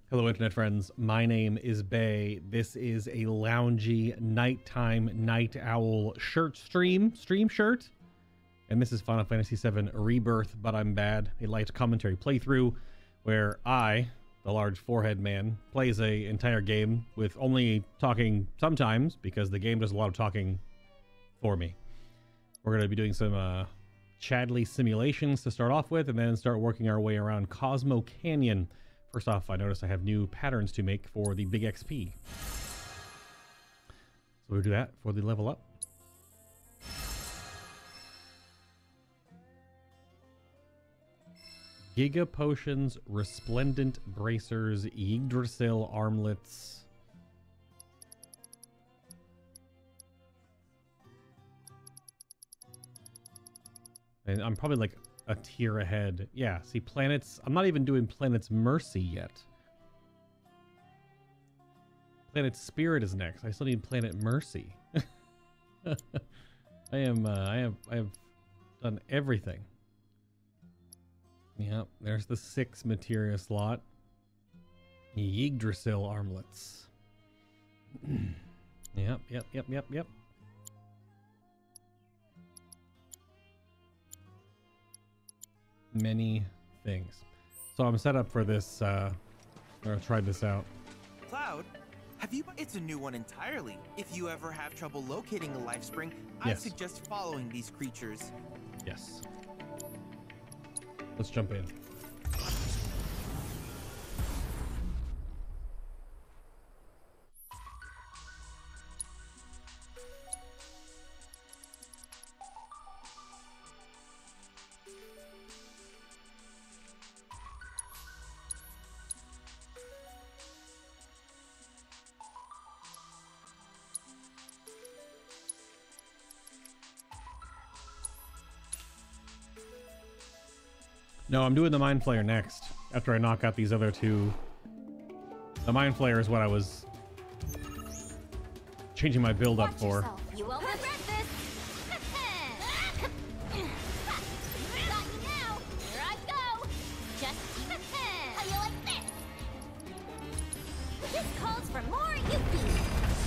Hello, internet friends. My name is Bay. This is a loungy nighttime night owl stream shirt. And this is Final Fantasy VII Rebirth, but I'm bad. A light commentary playthrough where I, the large forehead man, plays a entire game with only talking sometimes because the game does a lot of talking for me. We're going to be doing some Chadley simulations to start off with and then start working our way around Cosmo Canyon. First off, I noticed I have new patterns to make for the big XP. So we'll do that for the level up. Giga Potions, Resplendent Bracers, Yggdrasil Armlets. And I'm probably like a tier ahead. Yeah, see, planets. I'm not even doing Planet's Mercy yet. Planet Spirit is next. I still need Planet Mercy. I have done everything. Yep, there's the 6 materia slot. Yggdrasil armlets. Yep. Many things. So I'm set up for this. I'm gonna try this out. Cloud, have you? It's a new one entirely. If you ever have trouble locating a life spring, I Yes. suggest following these creatures. Yes. Let's jump in. No, I'm doing the Mind Flayer next, after I knock out these other two. The Mind Flayer is what I was changing my build up for. You won't regret this. Got you now. Here I go. Just how you like this? This calls for more Yuki.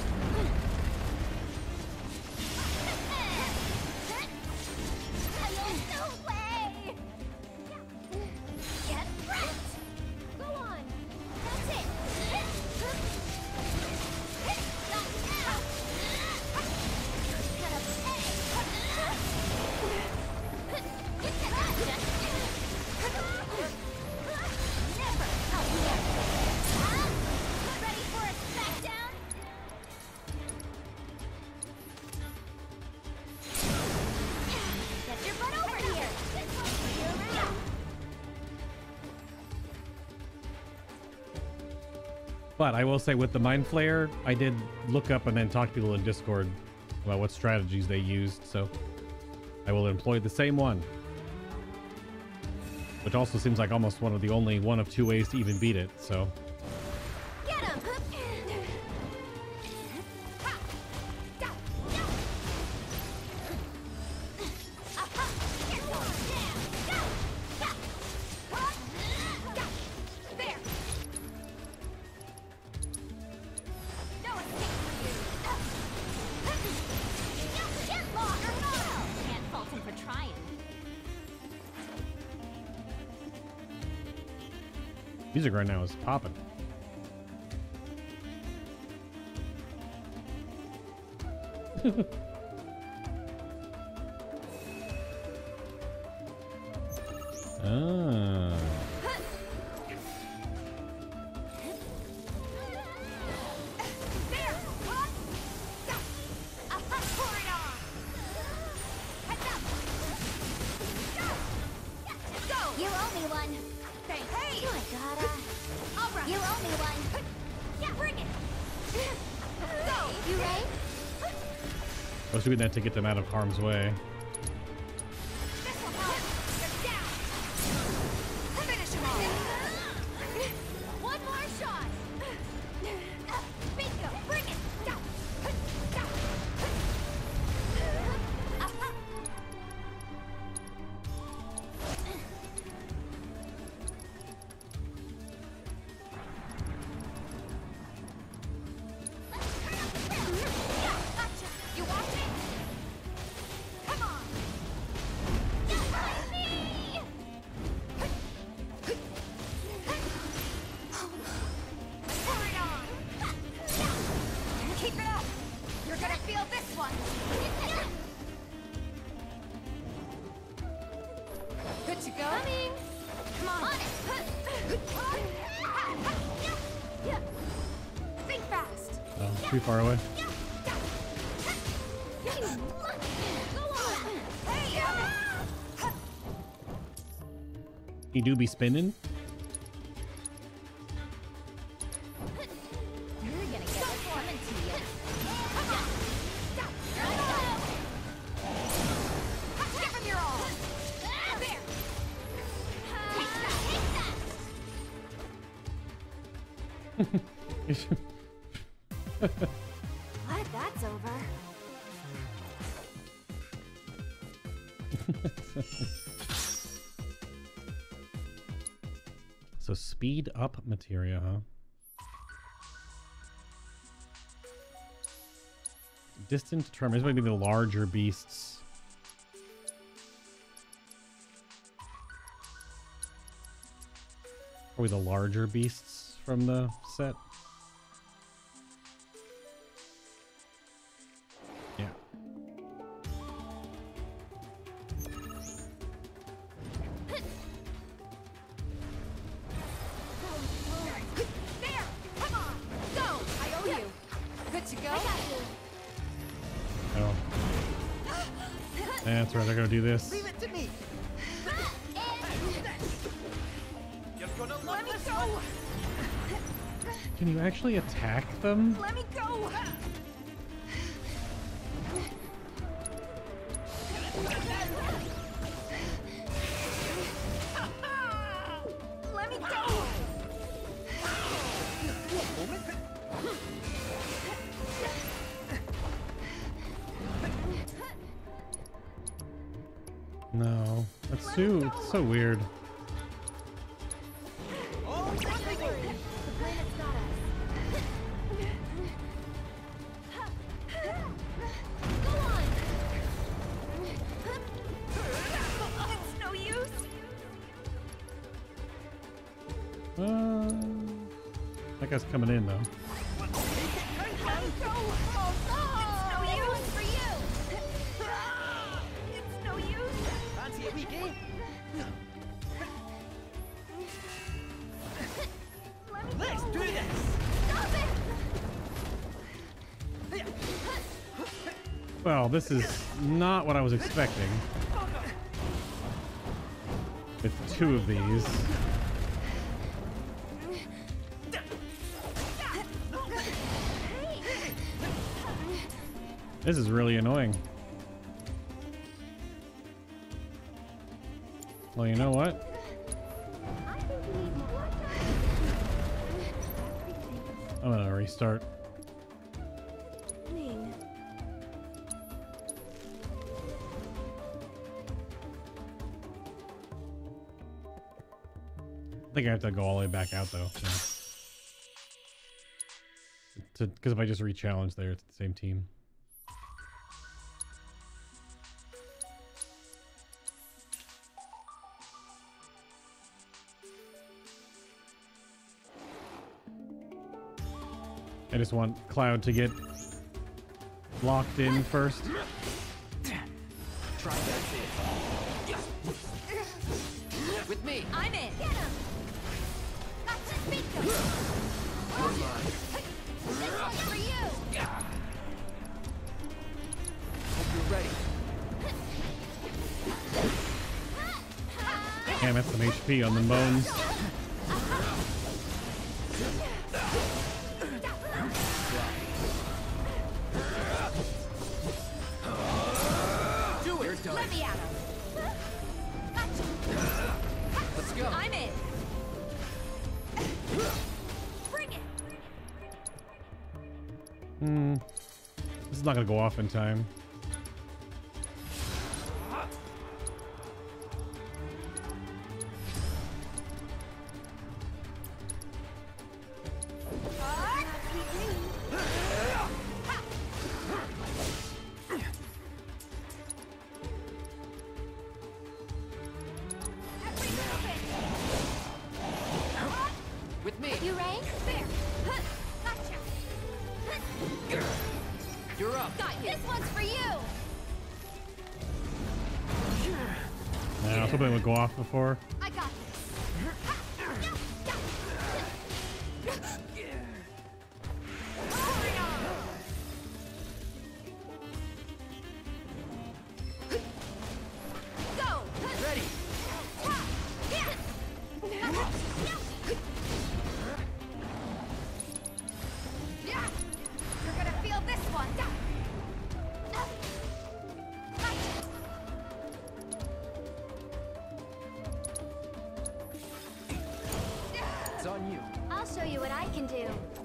No way. Get wrecked! Go on! That's it! Not now! Gonna pay! Get that Never help me! Ready for a smackdown? Get your butt over here! But I will say with the Mind Flayer, I did look up and then talk to people in Discord about what strategies they used, so I will employ the same one. Which also seems like almost one of 2 ways to even beat it, so. Get him! Can't fault him for trying. Music right now is popping. Ah. You owe me one. Hey! I gotta. All right. You owe me one. Yeah, bring it. Go. You ready? I was doing that to get them out of harm's way. This'll help. You're down. Finish him off. One more shot. Bingo. Bring it. Go. Go. too far away. He do be spinning. You're gonna get what's coming to you. Give him your all. There. What? That's over. So speed up materia, huh? Distant determines maybe the larger beasts. Probably the larger beasts from the set. Yeah. There! Come on! Go! I owe you. Good to go? I got you. Oh. That's right, they're gonna do this. Leave it to me. You're gonna love Let me this go! one. Can you actually attack them? Let me go! Let me go! No. That's it's so weird. Oh, The planet's got us. Go on! It's no use! That guy's coming in though. Let me go! Oh, it's no use for you! It's no use! fancy a week, eh? Let me Let's go! do this. Stop it! Well, this is not what I was expecting. With two of these. This is really annoying. Well, you know what? I'm gonna restart. I think I have to go all the way back out though. Because if I just re-challenge there, it's the same team. I just want Cloud to get locked in first. Try that bit. With me. I'm in! Get him! That's it, beat them! You're mine. This one's for you! Hope you're ready. Damn, that's some HP on the bones. Do it. You're done. Let me at him! Gotcha! Let's go. I'm in! Bring it! This is not gonna go off in time. With me. You ready? There! Gotcha! You're up. Got you! This one's for you! I was hoping it would go off before. I got this! you. I'll show you what I can do.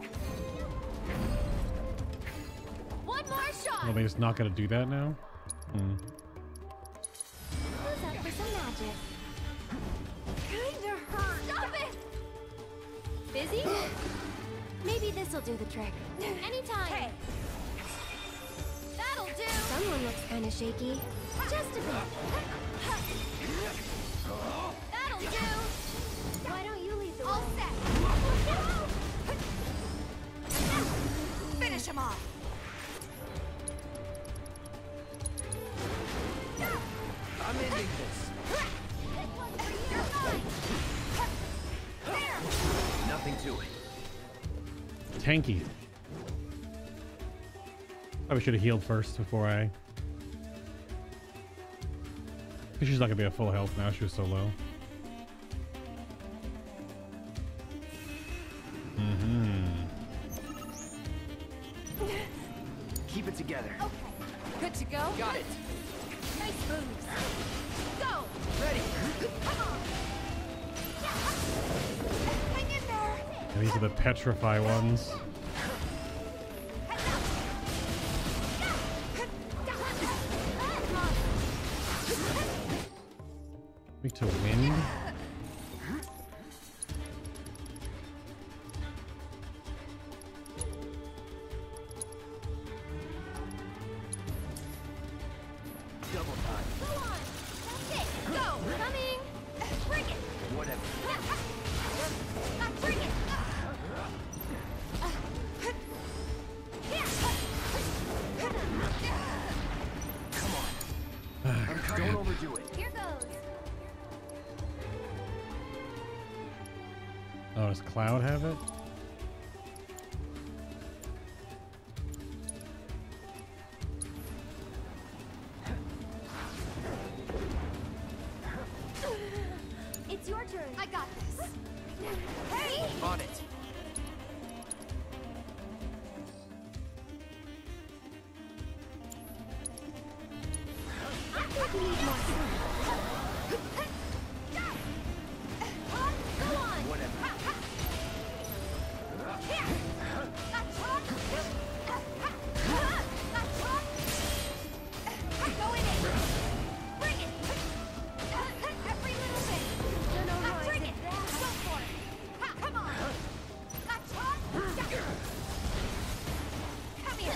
One more shot. Well, they just not gonna do that now? Hmm. Who's up for some magic? Kinda hurt. Stop it! Busy? Maybe this'll do the trick. Anytime. Hey. That'll do. Someone looks kinda shaky. Just a bit. That'll do. Why don't you lead the way? All set. Finish him off. I'm ending this. Nothing to it. Tanky. Probably should have healed first before I... Because she's not gonna be at full health now. She was so low. Keep it together. Okay. Good to go? Got it. Nice moves. Go! Ready. Come on! Hang in there! And these are the petrify ones. Weak to wind. Double time. Go on! That's it! Go! Coming! Bring it! Whatever. Bring it! Come on. Don't overdo it. Here goes! Oh, does Cloud have it? It's your turn. I got this. Hey! On it. I think we need more. Go on! Whatever. Going in. Bring it. Every little bit. Bring it. Go for it. Come on. Come here.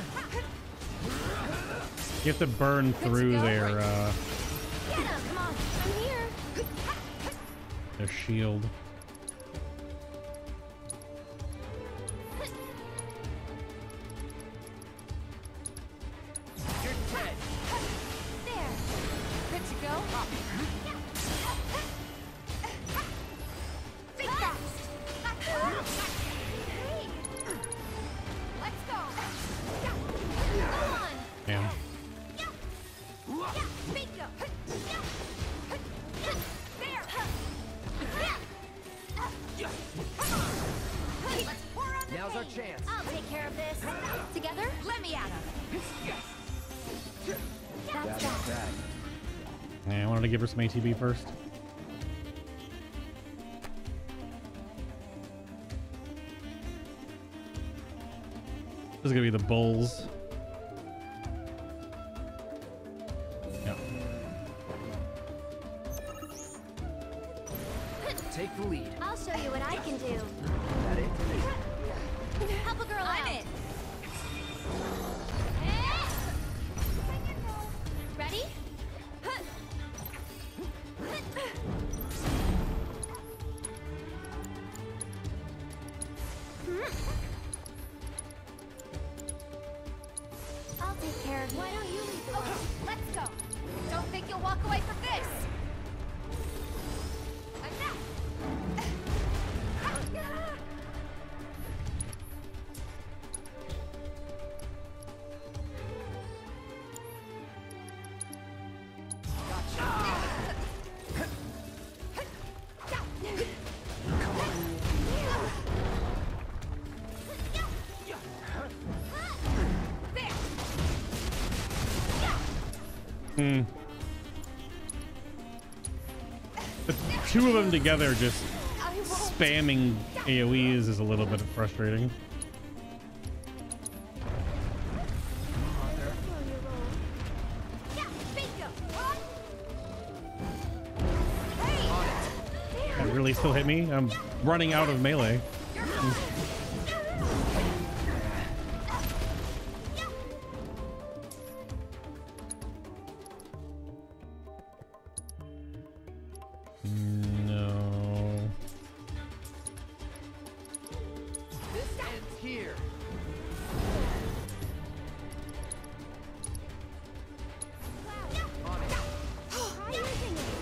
You have to burn through go. their Get him. Come on. I'm here. their shield. You're dead. There. Good to go. Think fast. Hey. Let's go. Go on. Damn. Bingo. There. Let's pour on the Now's our pain. chance. I'll take care of this. Together? Let me at him. That's That's that. that. Yeah, I wanted to give her some ATB first. This is gonna be the bulls. Yep. Take the lead. I'll show you what I can do. That it? Help a girl out. Ready? I'll take care of you. Why don't you lead the way? Let's go. Don't think you'll walk away from this. Enough. The two of them together just spamming AoEs is a little bit frustrating. Yeah, bingo. That really still hit me. I'm running out of melee. No. This ends here. On it. Try using it.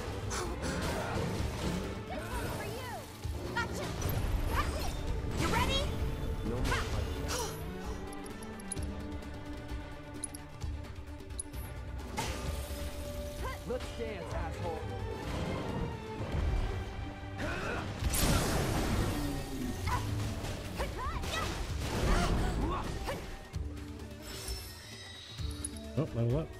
This one's for you. Gotcha. That's it. You ready? No more fighting. Let's dance, asshole. Oh, level up.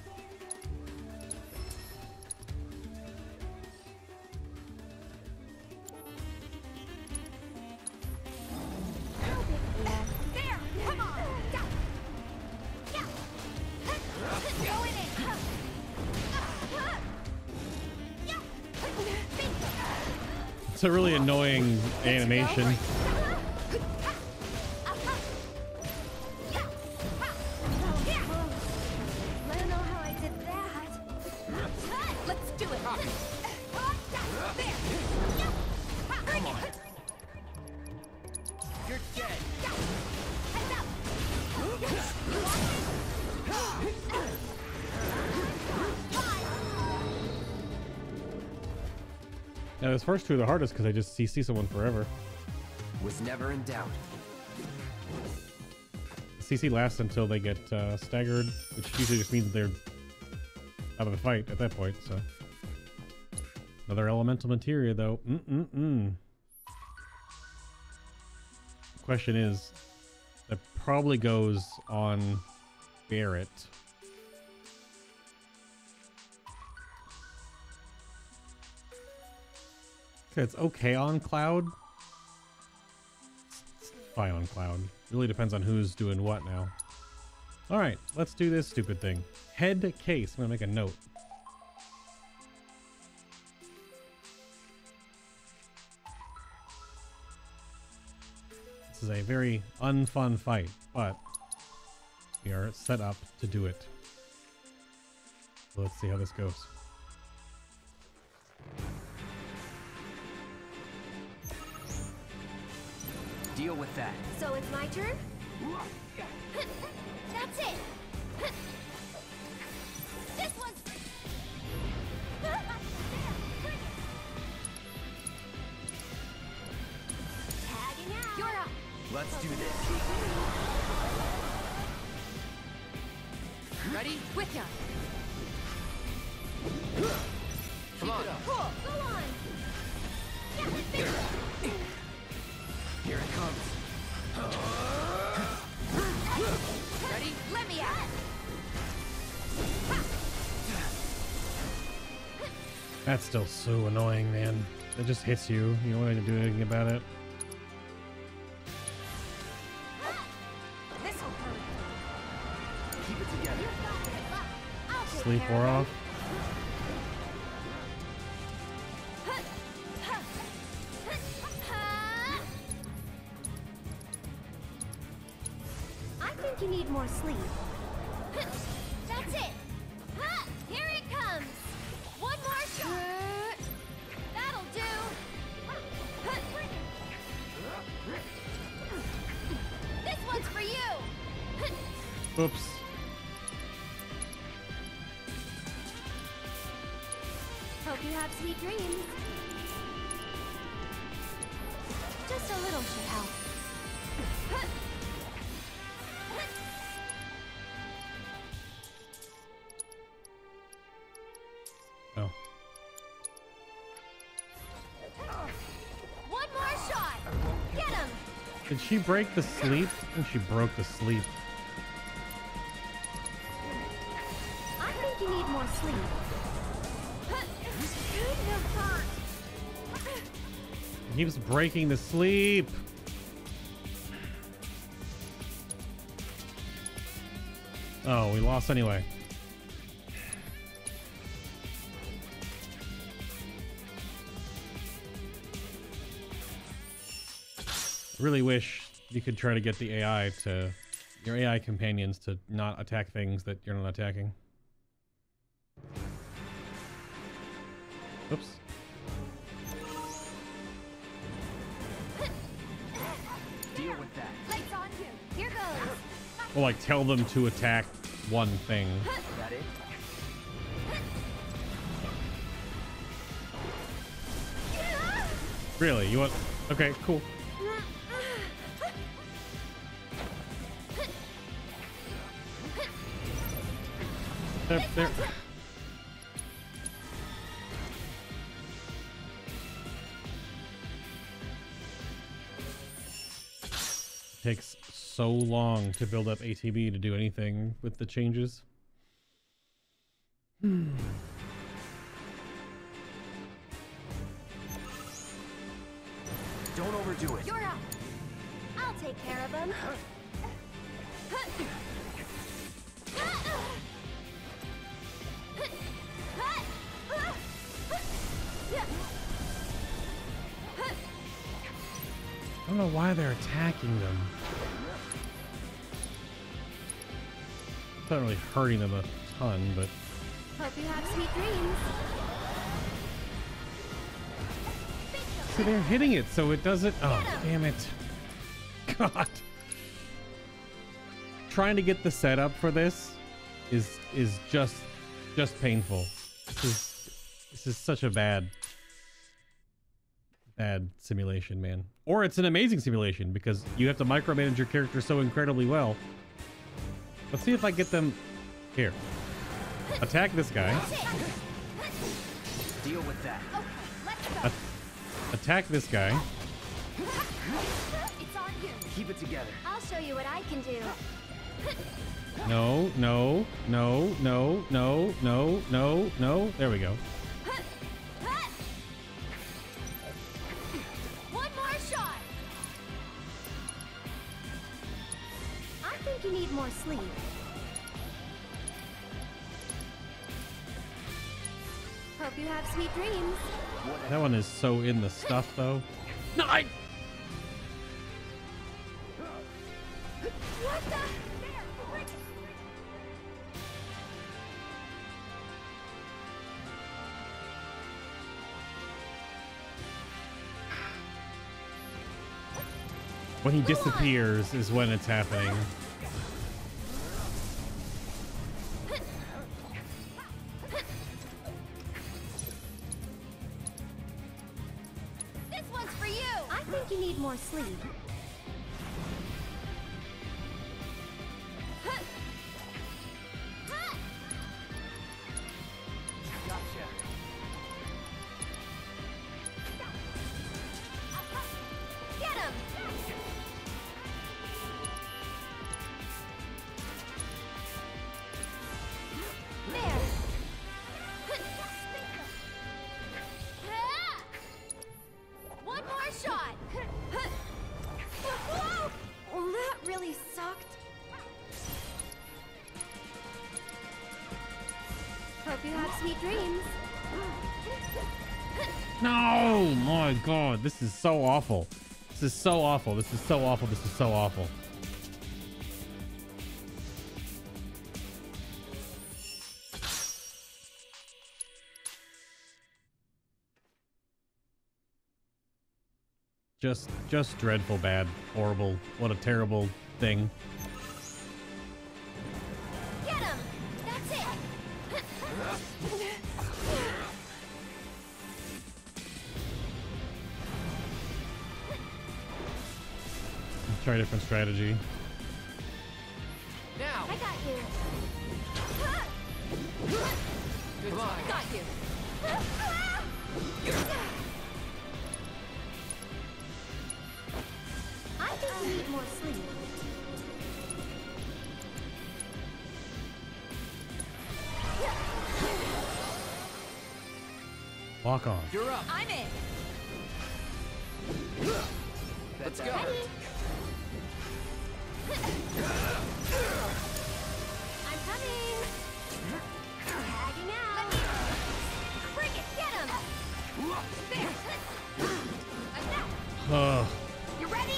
There. Come on. Yeah. Yeah. Go in it. Yeah. Bingo. It's a really annoying animation. I don't know how I did that. Let's do it. There. Come on. You're dead. Heads up. Now, those first two are the hardest because I just CC someone forever. Was never in doubt. CC lasts until they get staggered, which usually just means they're out of the fight at that point. So, another elemental materia, though. Question is, that probably goes on Barret. Okay, it's okay on Cloud. It's fine on Cloud. Really depends on who's doing what now. All right, let's do this stupid thing. Head case. I'm gonna make a note. This is a very unfun fight, but we are set up to do it. So let's see how this goes. Deal with that. So it's my turn? That's it! This one's... Tagging out! You're up! Let's do this. Ready? With ya! Come on. Cool! Go on! Yeah, bingo! Here it comes. Ready? Let me out! That's still so annoying, man. It just hits you. You don't want to do anything about it. This'll hurt. Keep it together. I'll take Sleep care wore of off. I think you need more sleep. That's it. Here it comes. One more shot. That'll do. This one's for you. Oops. Hope you have sweet dreams. Just a little should help. Oh. One more shot. Get him. Did she break the sleep? I think she broke the sleep. I think you need more sleep. Couldn't have hurt. It keeps breaking the sleep. Oh, we lost anyway. Really wish you could try to get the your AI companions to not attack things that you're not attacking. Oops. Deal with that. Lights on you. Here goes. Or like tell them to attack one thing. That it? Really? You want? Okay, cool. There. Takes so long to build up ATB to do anything with the changes. Don't overdo it. You're up. I'll take care of him. I don't know why they're attacking them. It's not really hurting them a ton, but Hope you have sweet dreams. see, they're hitting it, so it doesn't. Oh, damn it! God, trying to get the setup for this is just painful. This is such a bad simulation, man. Or it's an amazing simulation because you have to micromanage your character so incredibly well. Let's see if I get them here. Attack this guy. Deal with that. Attack this guy. It's on you. Keep it together. I'll show you what I can do. No, no, no, no, no, no, no, no. There we go. One more shot. I think you need more sleep. Hope you have sweet dreams. That one is so in the stuff, though. No, What the? when he disappears is when it's happening. This one's for you. I think you need more sleep. Gotcha. Get him. There. One more shot. Well, that really sucked. Hope you have sweet dreams. No, my God, this is so awful. This is so awful. This is so awful. This is so awful. Just dreadful, bad, horrible. What a terrible thing. Get him. That's it. Try a different strategy. Now. I got you. Come on. Got you. I think you need more sleep. Walk on. You're up. I'm in. Let's Ready? go. I'm coming. Tagging out. Bring it. Get him. There. Like that. You ready?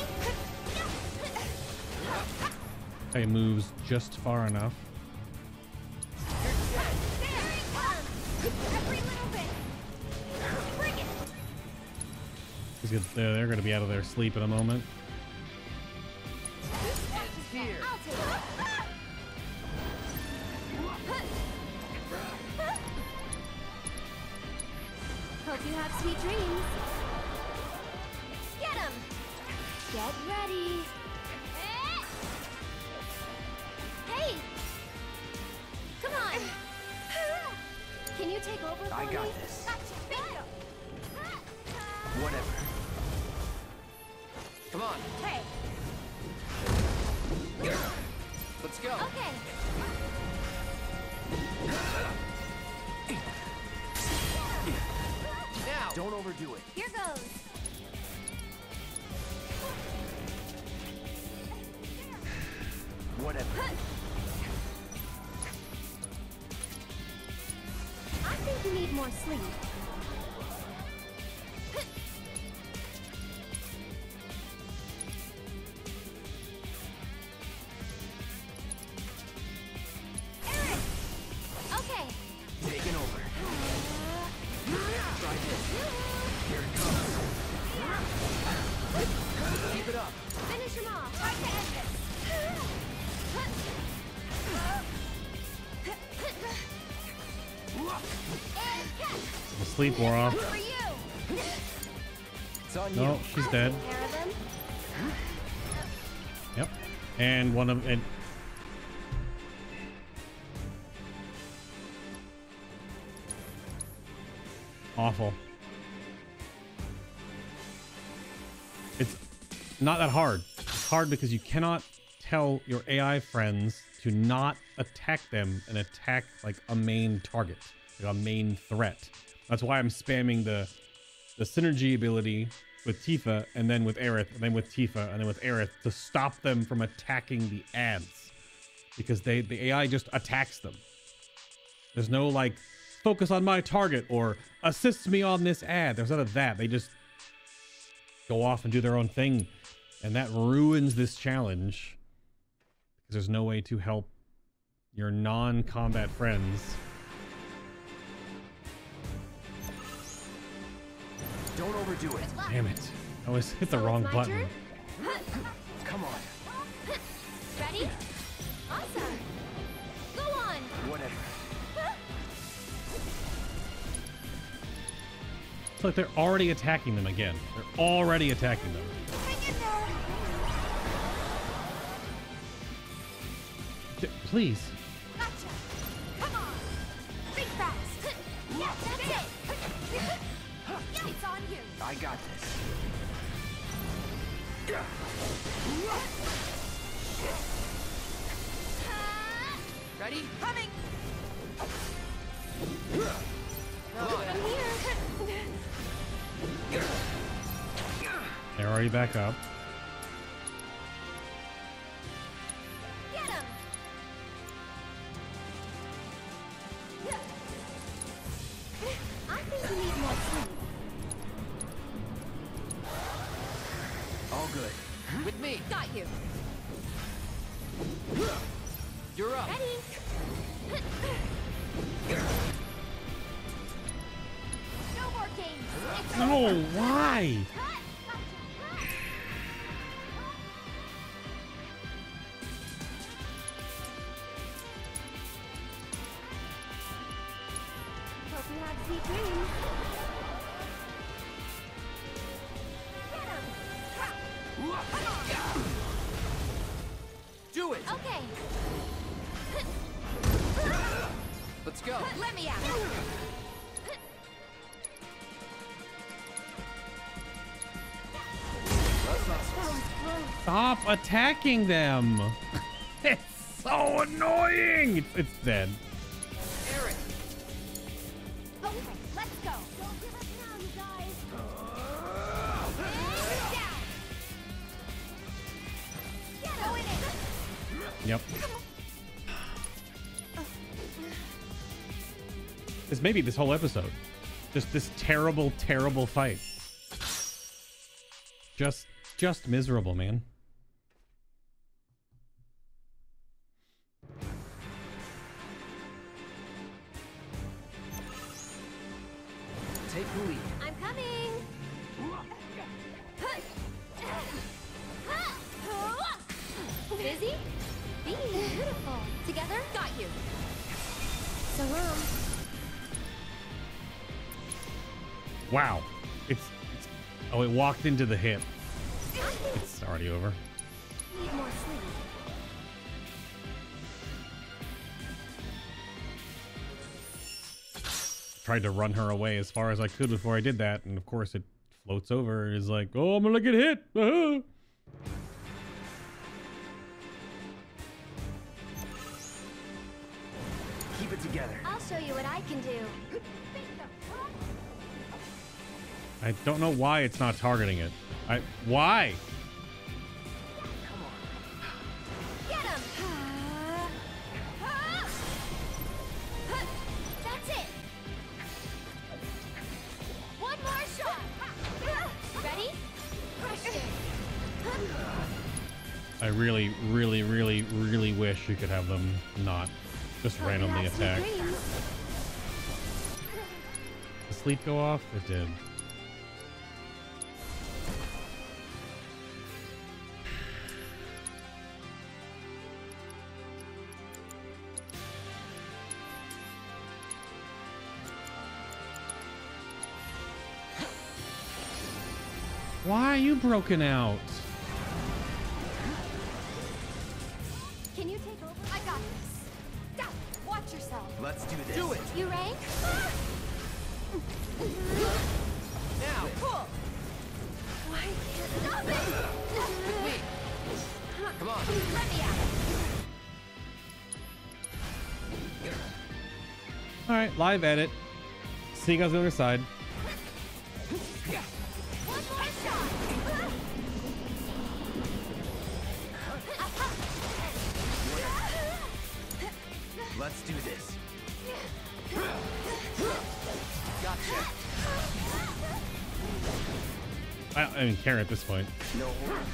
He moves just far enough. There he comes. Every little bit. Bring it. They're going to be out of their sleep in a moment. It's here. I'll take it. Hope you have sweet dreams. Get him. Get ready. Hey. Come on. Can you take over for I me? got this. Gotcha. Bingo. Whatever. Come on. Hey. Let's go. Okay. Now. Don't overdo it. Here goes. Whatever. I think you need more sleep. Eric! Okay. Taking over. Try this. Here it comes. Keep it up. Finish him off. Try to end this. And catch. The sleep wore off. For you. It's on No, you. she's dead. Take care of them. Yep. And one of and awful. It's not that hard. It's hard because you cannot tell your AI friends to not attack them and attack like a main target, like a main threat. That's why I'm spamming the synergy ability with Tifa, and then with Aerith, and then with Tifa, and then with Aerith to stop them from attacking the ads, because the AI just attacks them. There's no like focus on my target or assist me on this ad. There's none of that. They just go off and do their own thing, and that ruins this challenge because there's no way to help your non-combat friends. Don't overdo it. Damn it. I always hit the So wrong it's my button. turn? Come on. Ready? Awesome. Go on. Whatever. It's like they're already attacking them again. They're already attacking them. Hang in there. Please. Gotcha. Come on. Think fast. Yeah, that's it. It's on you. I got this. Ready? Coming. Come on. I'm here. They're already back up. Get him. I think you need more sleep. All good. With me. Got you. You're up. Ready? No more games. It's No, why? Hope you have sweet dreams. Get him. Come on. Do it. Okay. Let's go. Let me out. That's not so. That was close. Stop attacking them. It's so annoying. It's dead. Eric. Okay, let's go. Don't give up now, you guys. And down. Yep. This may be this whole episode. Just this terrible, terrible fight. Just miserable, man. Take the lead. I'm coming. Busy? Being beautiful. Together? Got you. So, Wow. It's oh, it walked into the hip. It's already over. need more sleep. Tried to run her away as far as I could before I did that, and of course it floats over and is like, oh, I'm gonna get hit. Keep it together. I'll show you what I can do. I don't know why it's not targeting it. Why? Get him! That's it! One more shot! Ready? Crushed it! I really, really, really, really wish you could have them not just randomly attack. Did sleep go off? It did. Why are you broken out? Can you take over? I got this. Go! Watch yourself. Let's do this. Do it. You rank? Now. Cool. Why can't stop it? Come on. Let me out. All right, live edit. See you guys on the other side. One more shot. Let's do this. Gotcha. I don't even care at this point. No.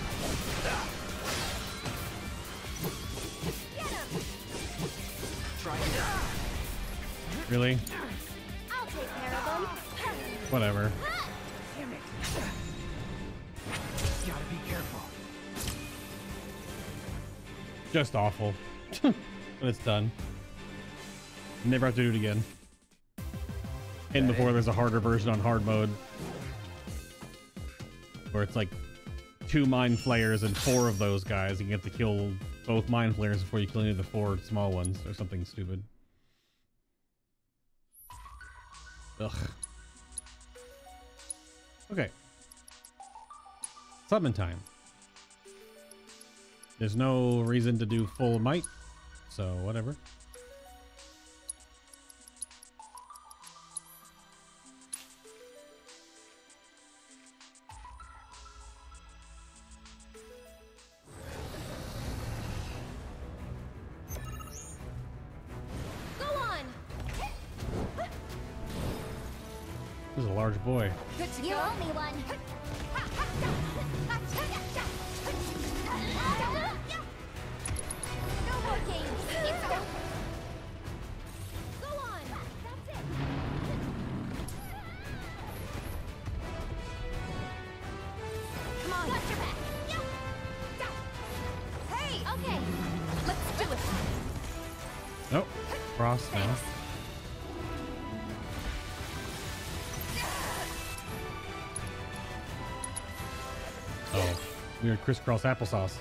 Try it. Really? I'll take care of them. Whatever. Gotta be careful. Just awful. When it's done. Never have to do it again. And before there's a harder version on hard mode. Where it's like 2 mind flayers and 4 of those guys. You get to kill both mind flayers before you kill any of the 4 small ones or something stupid. Ugh. Okay. Summon time. There's no reason to do full might, so whatever. Go on. This is a large boy. Good to you owe me one. No more games. It's over. Go on. That's it. Come on. Got your back. Hey. Okay. Let's do it. Nope. Cross now. Thanks. Oh, weird crisscross applesauce.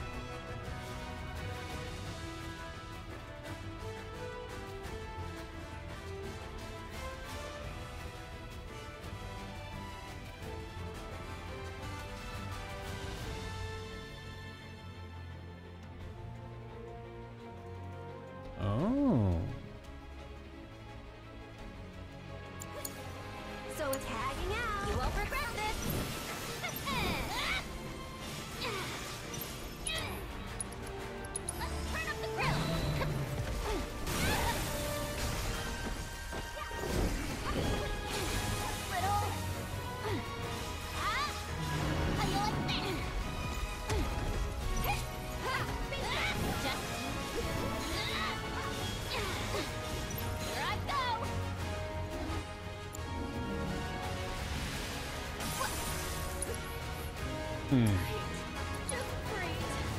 Oh. So it's tagging out. You won't regret this. Just great.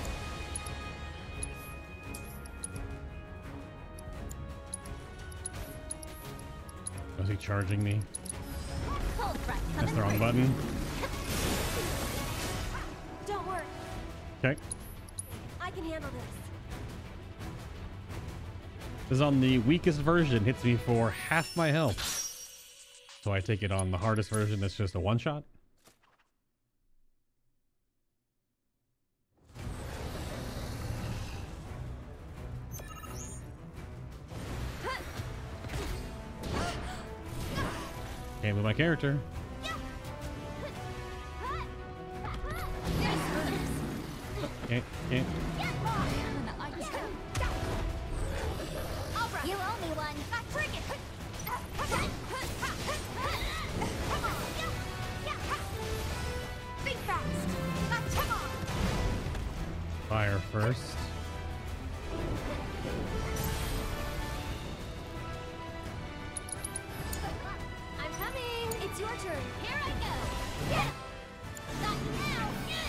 Was he charging me? Cold front That's coming the wrong through. button. Don't worry. Okay. I can handle this. This is on the weakest version. Hits me for half my health. So I take it on the hardest version. That's just a one shot. Can't move my character. Can't. You owe me one. Think fast. Come on. Fire first. I'm coming. It's your turn. Here I go. Not now.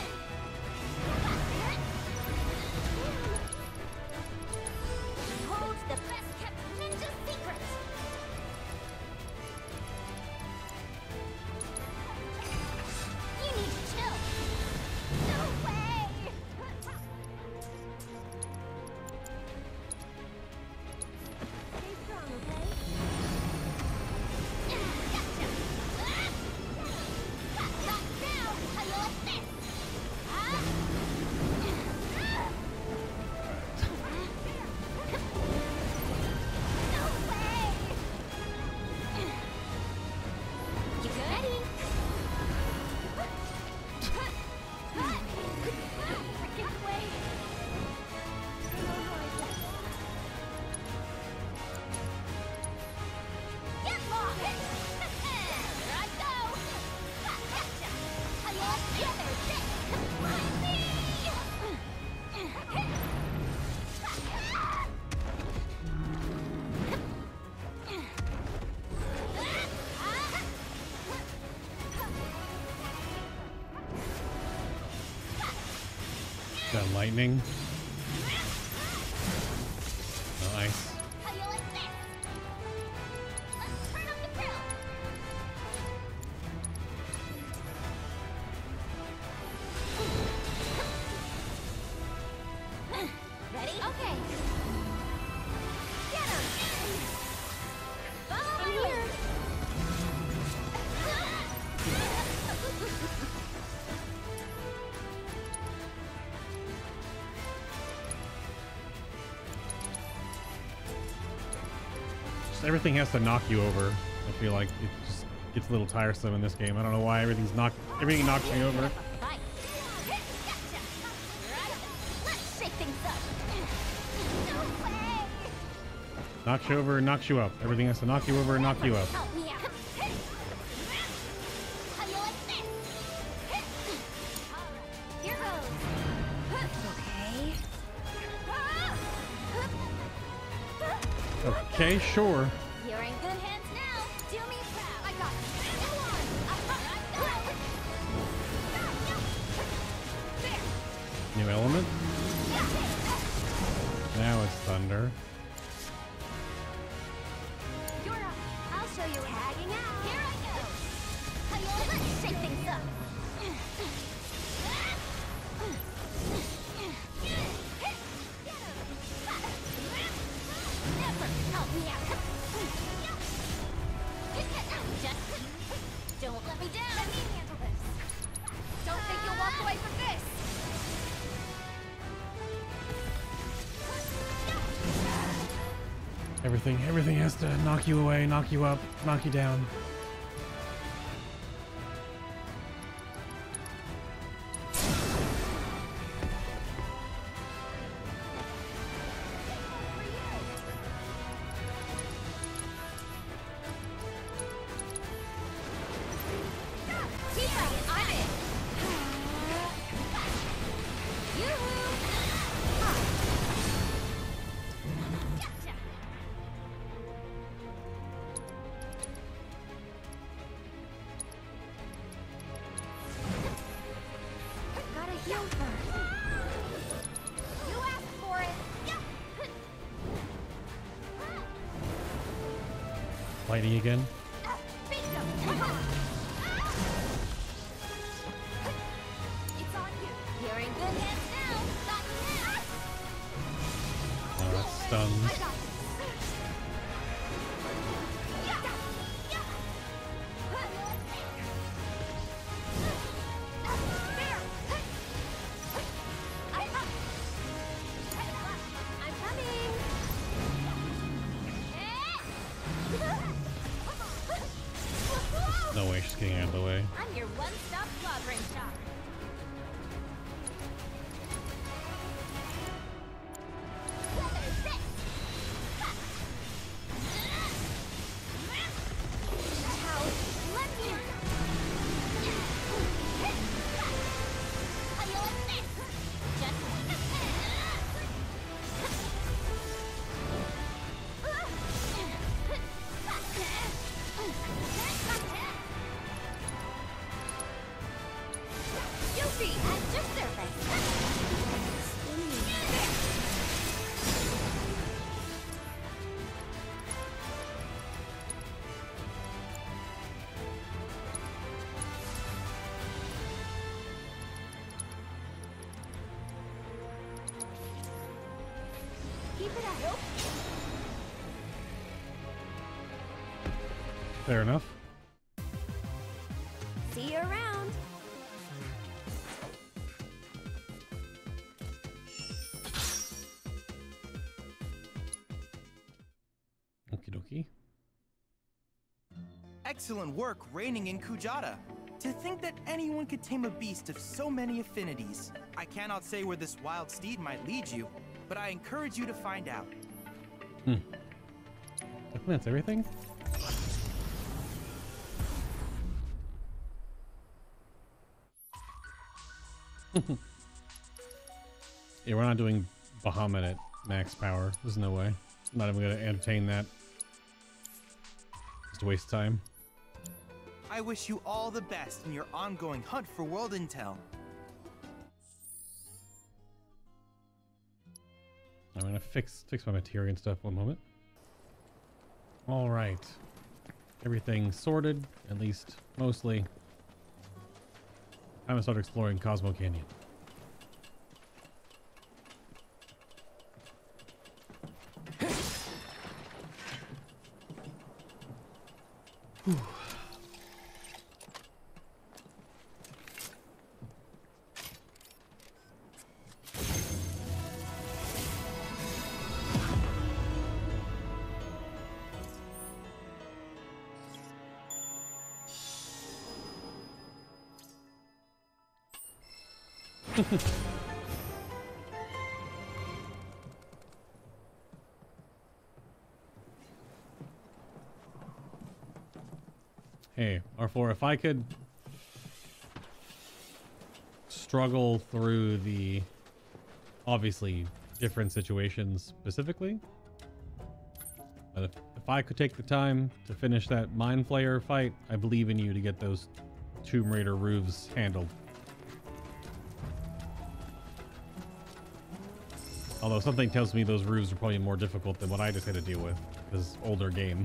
Holds the best kept ninja secret. You need to chill. No way. Stay strong, okay? Gotcha. Not now. How you like this? No way. You good? Ready? Freaking way. Get lost! Here I go! Gotcha! How you like the other bit? Mind me! Got lightning. Nice. How you like this? Let's turn up the grill! Ready? Okay. Get him! Follow my lead. Just everything has to knock you over. I feel like it just gets a little tiresome in this game. I don't know why everything knocks me over. Fight. Gotcha. Right. Let's shake things up. No way. Knocks you over and knocks you up. Everything has to knock you over and knock you up. Help me out. How do you like this? Alright, here goes. Okay. Okay, sure. You're in good hands now. Do me proud. I got it. Come on. There. New element. Now it's thunder. You're up. I'll show you hanging out. Here I go. How you like? Let's shake things up. Never help me out. Just don't let me down. Let me handle this. Don't think you'll walk away from this. Everything has to knock you away, knock you up, knock you down. Keep fighting. I'm in. Gotcha. fighting again. Bingo! It's on you. You're in good hands now. Got this. Oh, that stuns. I got this. I'm coming. No way she's getting out of the way. I'm your one-stop clobbering shop. You'll see at your service. Keep it up. Fair enough. See you around. Okie dokie. Excellent work reigning in Kujata. To think that anyone could tame a beast of so many affinities. I cannot say where this wild steed might lead you, but I encourage you to find out. I think that's everything. Yeah, we're not doing Bahamut at max power. There's no way. I'm not even gonna entertain that. Just a waste of time. I wish you all the best in your ongoing hunt for world intel. I'm gonna fix my materia and stuff. One moment. All right, everything sorted, at least mostly. I'm gonna start exploring Cosmo Canyon. Whew. Hey, R4, if I could struggle through the obviously different situations specifically, but if I could take the time to finish that Mind Flayer fight, I believe in you to get those Tomb Raider roofs handled. Although something tells me those roofs are probably more difficult than what I just had to deal with, because older game.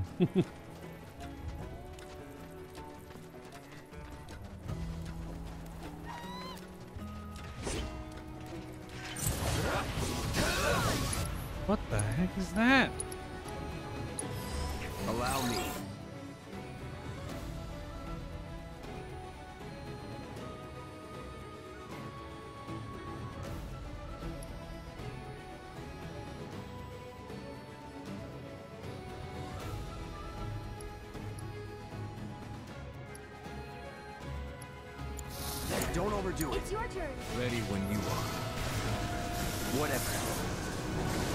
What the heck is that? Allow me. Don't overdo it. It's your turn. Ready when you are. Whatever.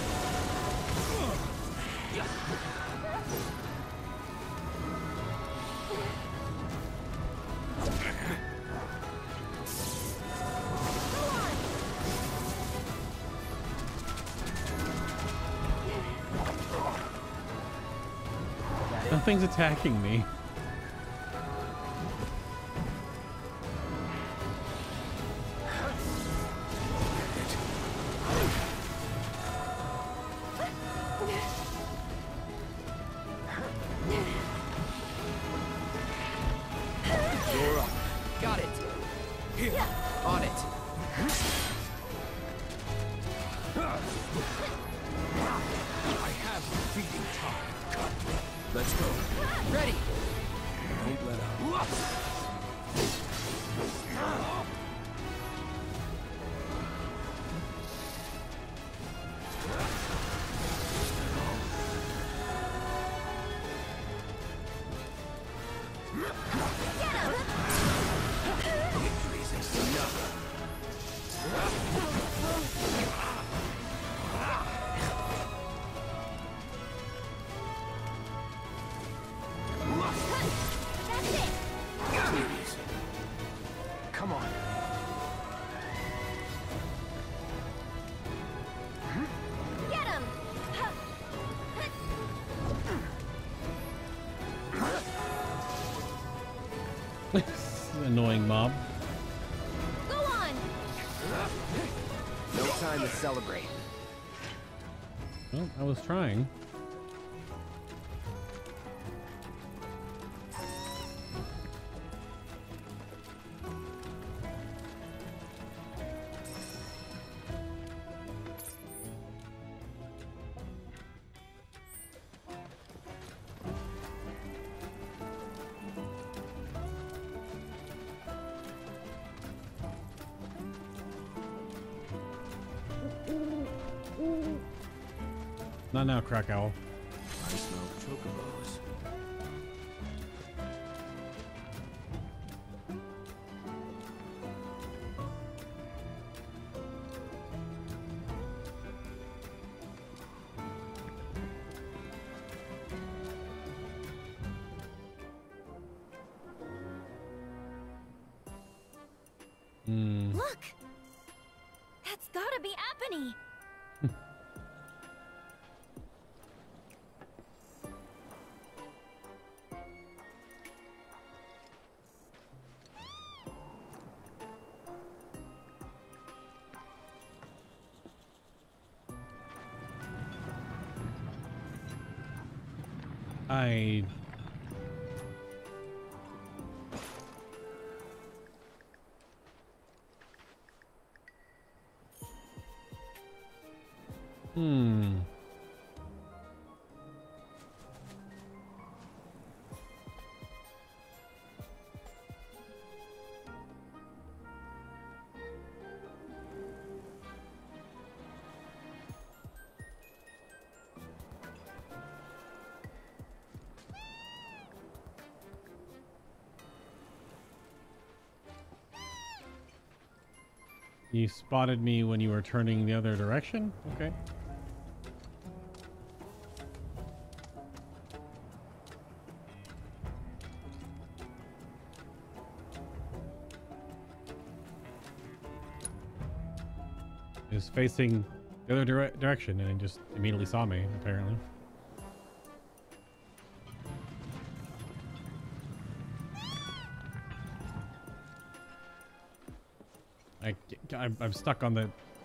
Something's attacking me. I have feeding time. Let's go. Ready! Don't let up. Come on. Get him! Annoying mob. Go on! No time to celebrate. Well, I was trying. Not now, Crack Owl. I smell chocobos. Look! That's gotta be Apony! I... You spotted me when you were turning the other direction? Okay. He was facing the other direction and he just immediately saw me, apparently. I'm stuck on the...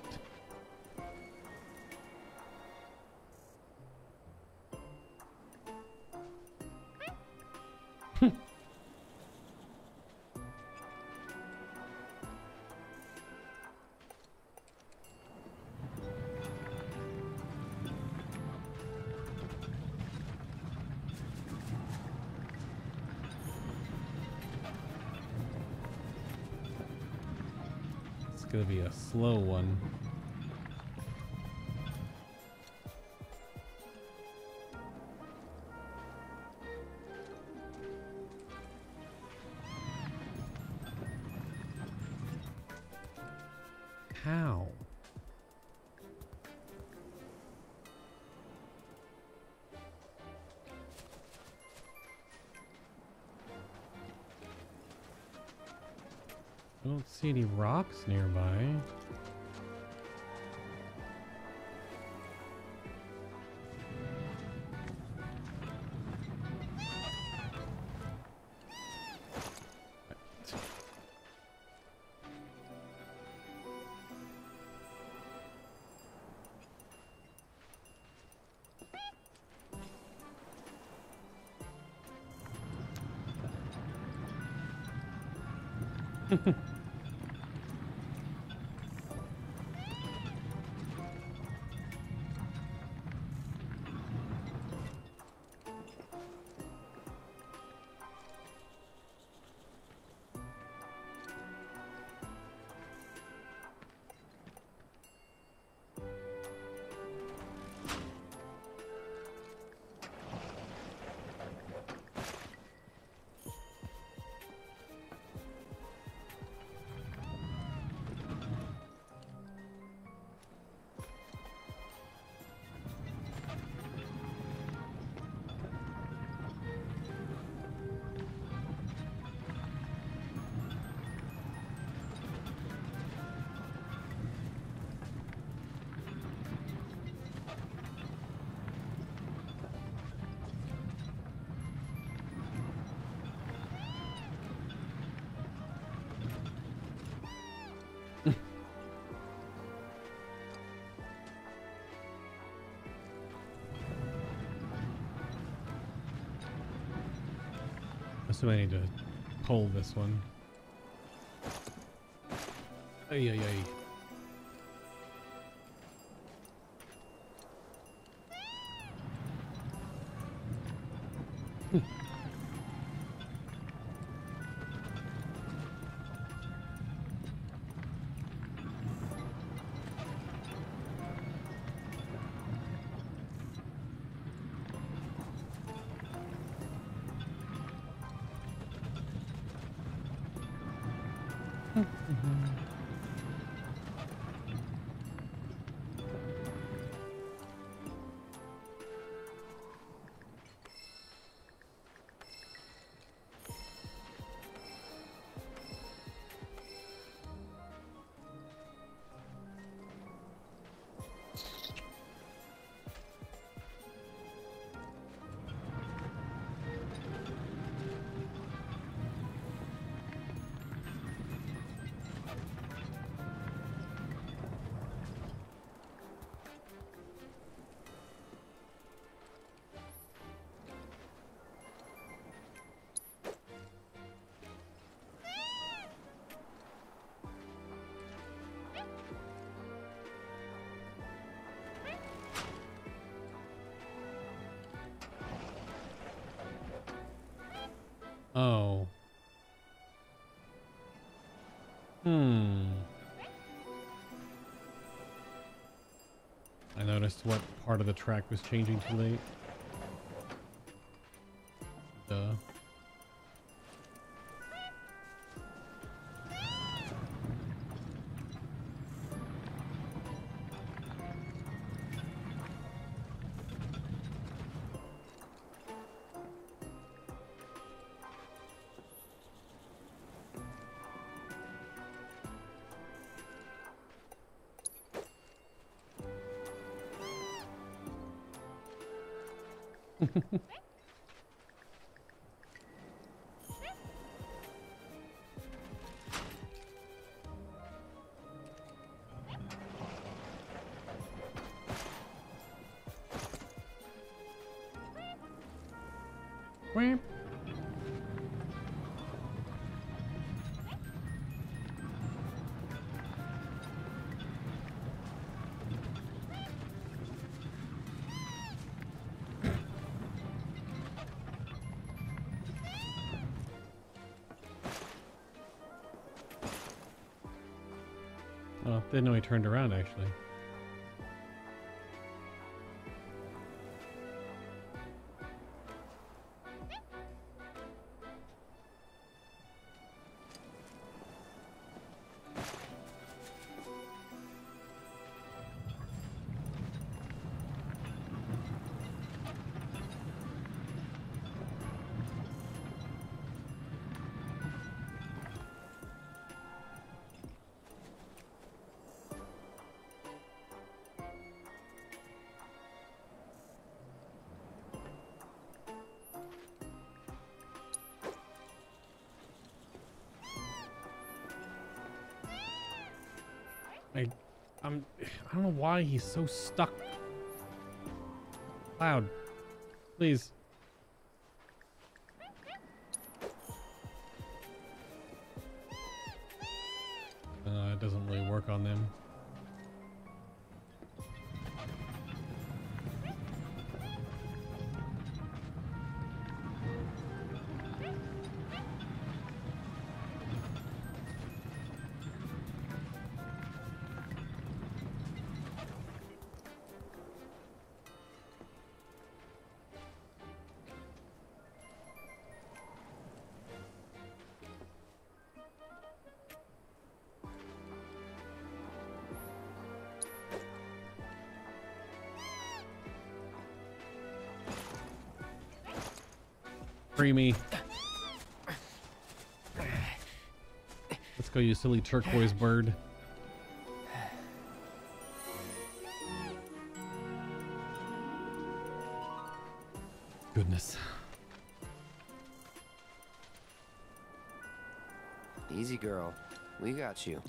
It's gonna be a slow one. How? I don't see any rocks nearby. So I need to pull this one. Ay, ay, ay. Oh. I noticed what part of the track was changing too late. Duh. Wham. Oh, didn't know he turned around actually. I don't know why he's so stuck. Cloud, please. It doesn't really work on them. Free me. Let's go, you silly turquoise bird. Goodness. Easy, girl. We got you.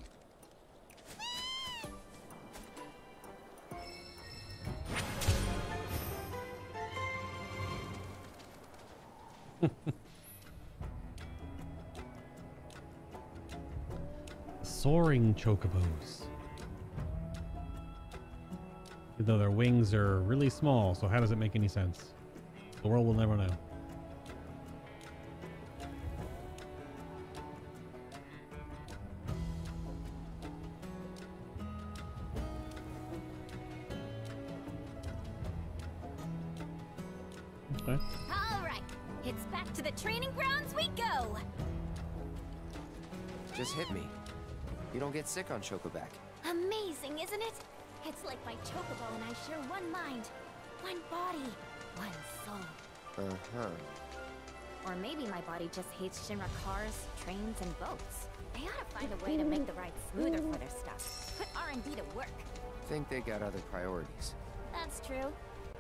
soaring chocobos. Even though their wings are really small, so how does it make any sense? The world will never know. Okay. All right, it's back to the training grounds we go. Just hit me. You don't get sick on Chocoback. Amazing, isn't it? It's like my chocobo and I share one mind, one body, one soul. Uh-huh. Or maybe my body just hates Shinra cars, trains, and boats. They ought to find a way to make the ride smoother for their stuff. Put R&D to work. Think they got other priorities. That's true.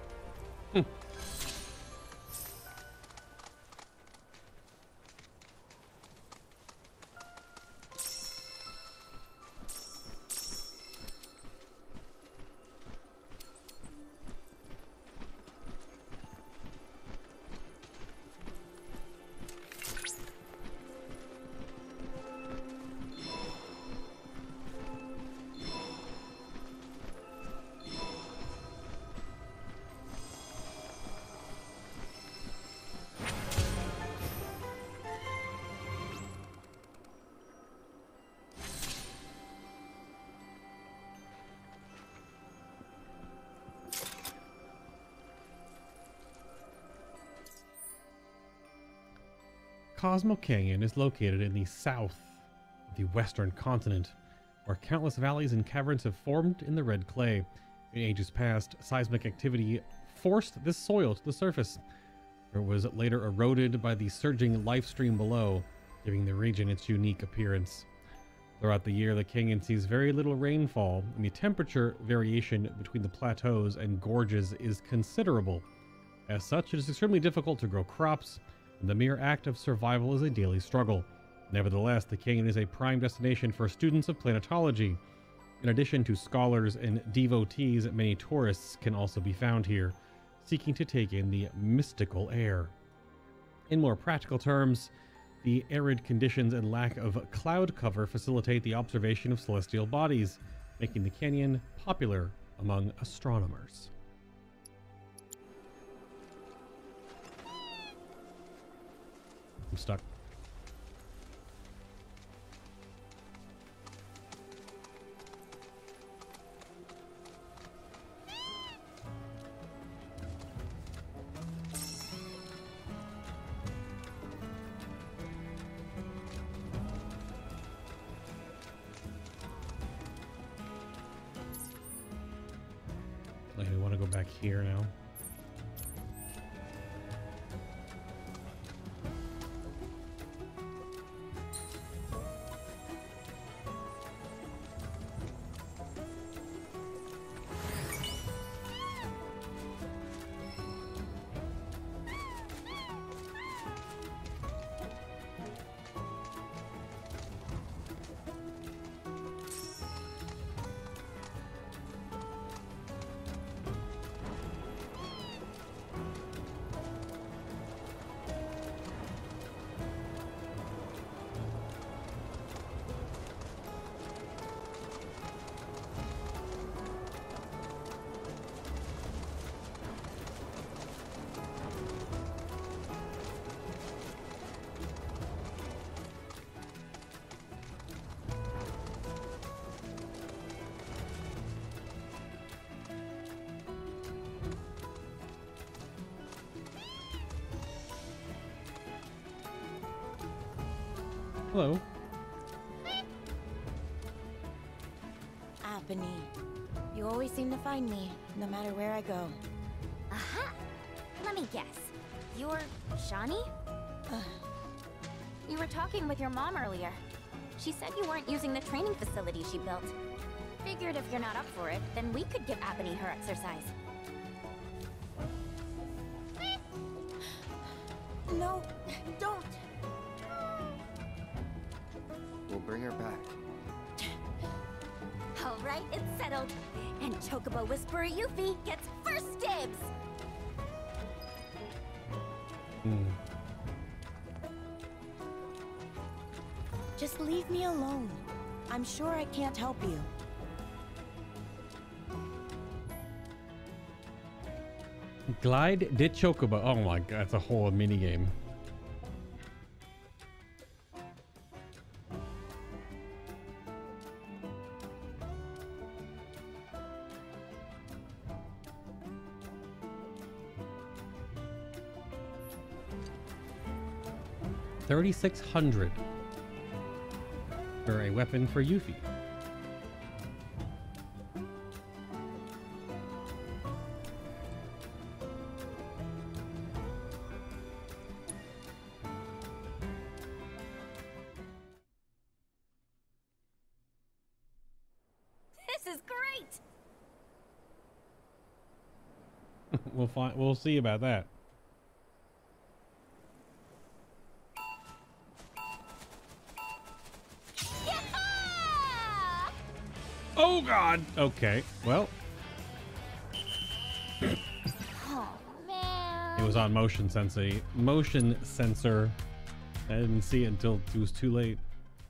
Cosmo Canyon is located in the south of the western continent, where countless valleys and caverns have formed in the red clay. In ages past, seismic activity forced this soil to the surface, where it was later eroded by the surging life stream below, giving the region its unique appearance. Throughout the year, the canyon sees very little rainfall, and the temperature variation between the plateaus and gorges is considerable. As such, it is extremely difficult to grow crops, and the mere act of survival is a daily struggle. Nevertheless, the canyon is a prime destination for students of planetology. In addition to scholars and devotees, many tourists can also be found here, seeking to take in the mystical air. In more practical terms, the arid conditions and lack of cloud cover facilitate the observation of celestial bodies, making the canyon popular among astronomers. I'm stuck. Like, we want to go back here now. Hello. Apony. You always seem to find me, no matter where I go. Aha! Let me guess. You're Shani? You were talking with your mom earlier. She said you weren't using the training facility she built. Figured if you're not up for it, then we could give Apony her exercise. No, don't. We'll bring her back. All right, it's settled. And Chocobo Whisperer Yuffie gets first dibs! Just leave me alone. I'm sure I can't help you. Glide de Chocobo. Oh my god, that's a whole mini game. $3,600 for a weapon for Yuffie. This is great! We'll see about that. Yeah! Oh god. Okay. Well, Oh, man. it was on motion sensor. I didn't see it until it was too late.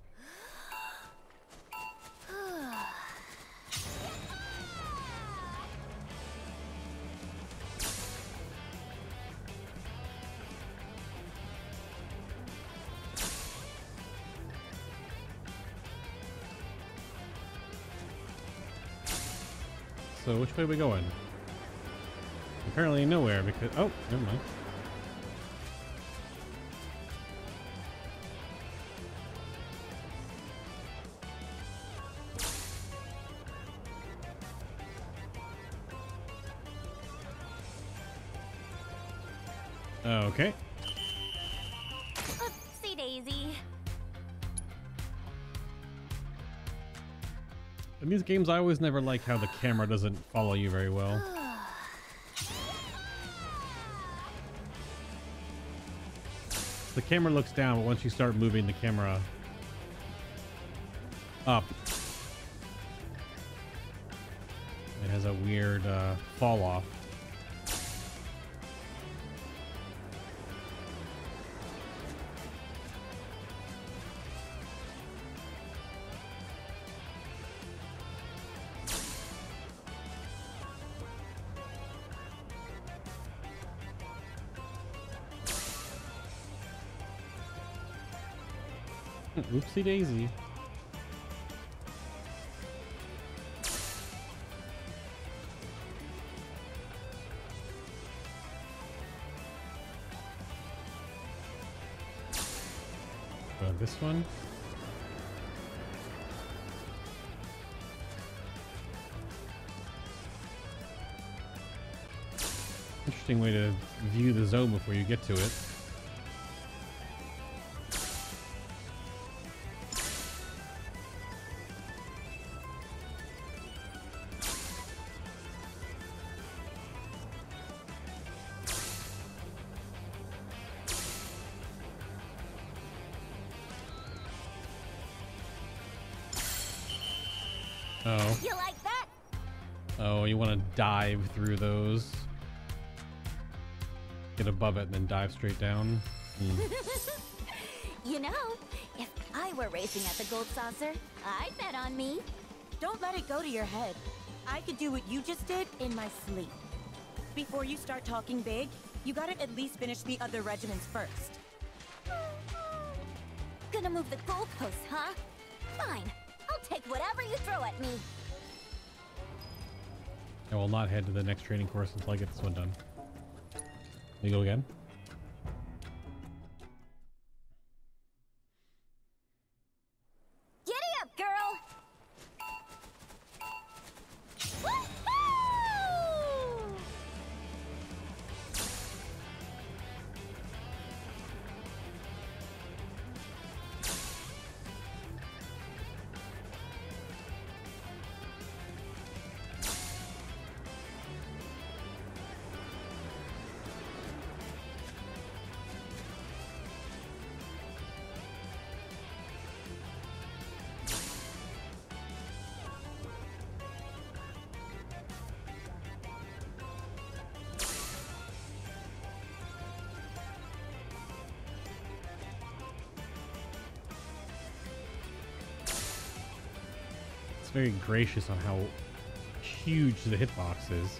So which way are we going? Apparently nowhere because... Oh, never mind. Okay. Oopsie daisy. In these games, I always never like how the camera doesn't follow you very well. The camera looks down, but once you start moving the camera up, it has a weird fall off. Oopsie daisy. This one. Interesting way to view the zone before you get to it. Oh. You like that? Oh, you want to dive through those. Get above it and then dive straight down. You know, if I were racing at the Gold Saucer, I'd bet on me. Don't let it go to your head. I could do what you just did in my sleep. Before you start talking big, you gotta at least finish the other regiments first. Gonna move the goalposts, huh? Fine. I'll take whatever you throw at me. I will not head to the next training course until I get this one done. We go again? Giddy up, girl! Woohoo! It's very gracious on how huge the hitbox is.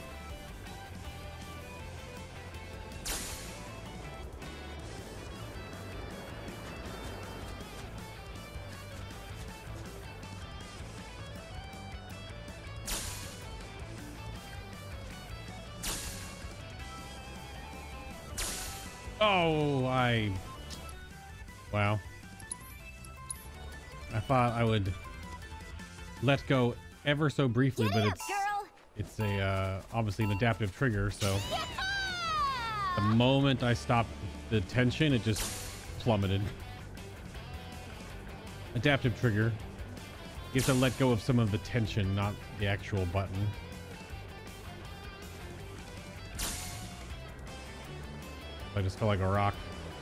Oh, wow. I thought I would let go ever so briefly, but it's a obviously an adaptive trigger, so the moment I stopped the tension, it just plummeted. Adaptive trigger. You have to let go of some of the tension, not the actual button. I just felt like a rock.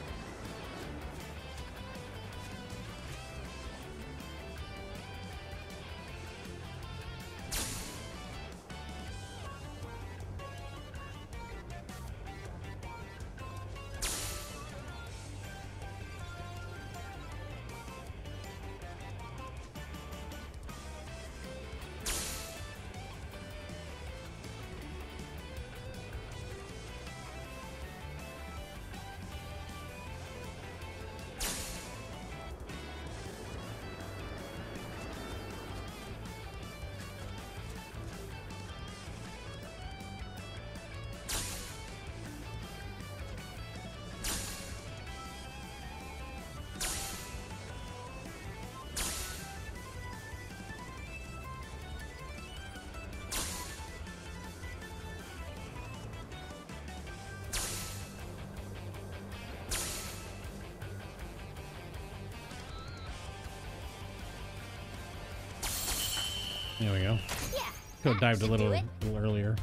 There we go. Yeah, Could have dived a little earlier.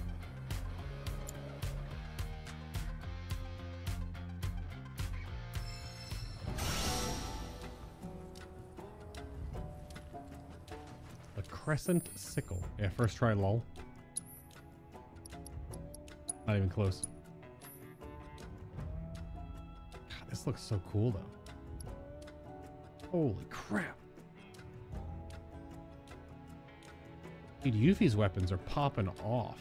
A crescent sickle. Yeah, first try, lol. Not even close. God, this looks so cool, though. Holy crap. Dude, Yuffie's weapons are popping off.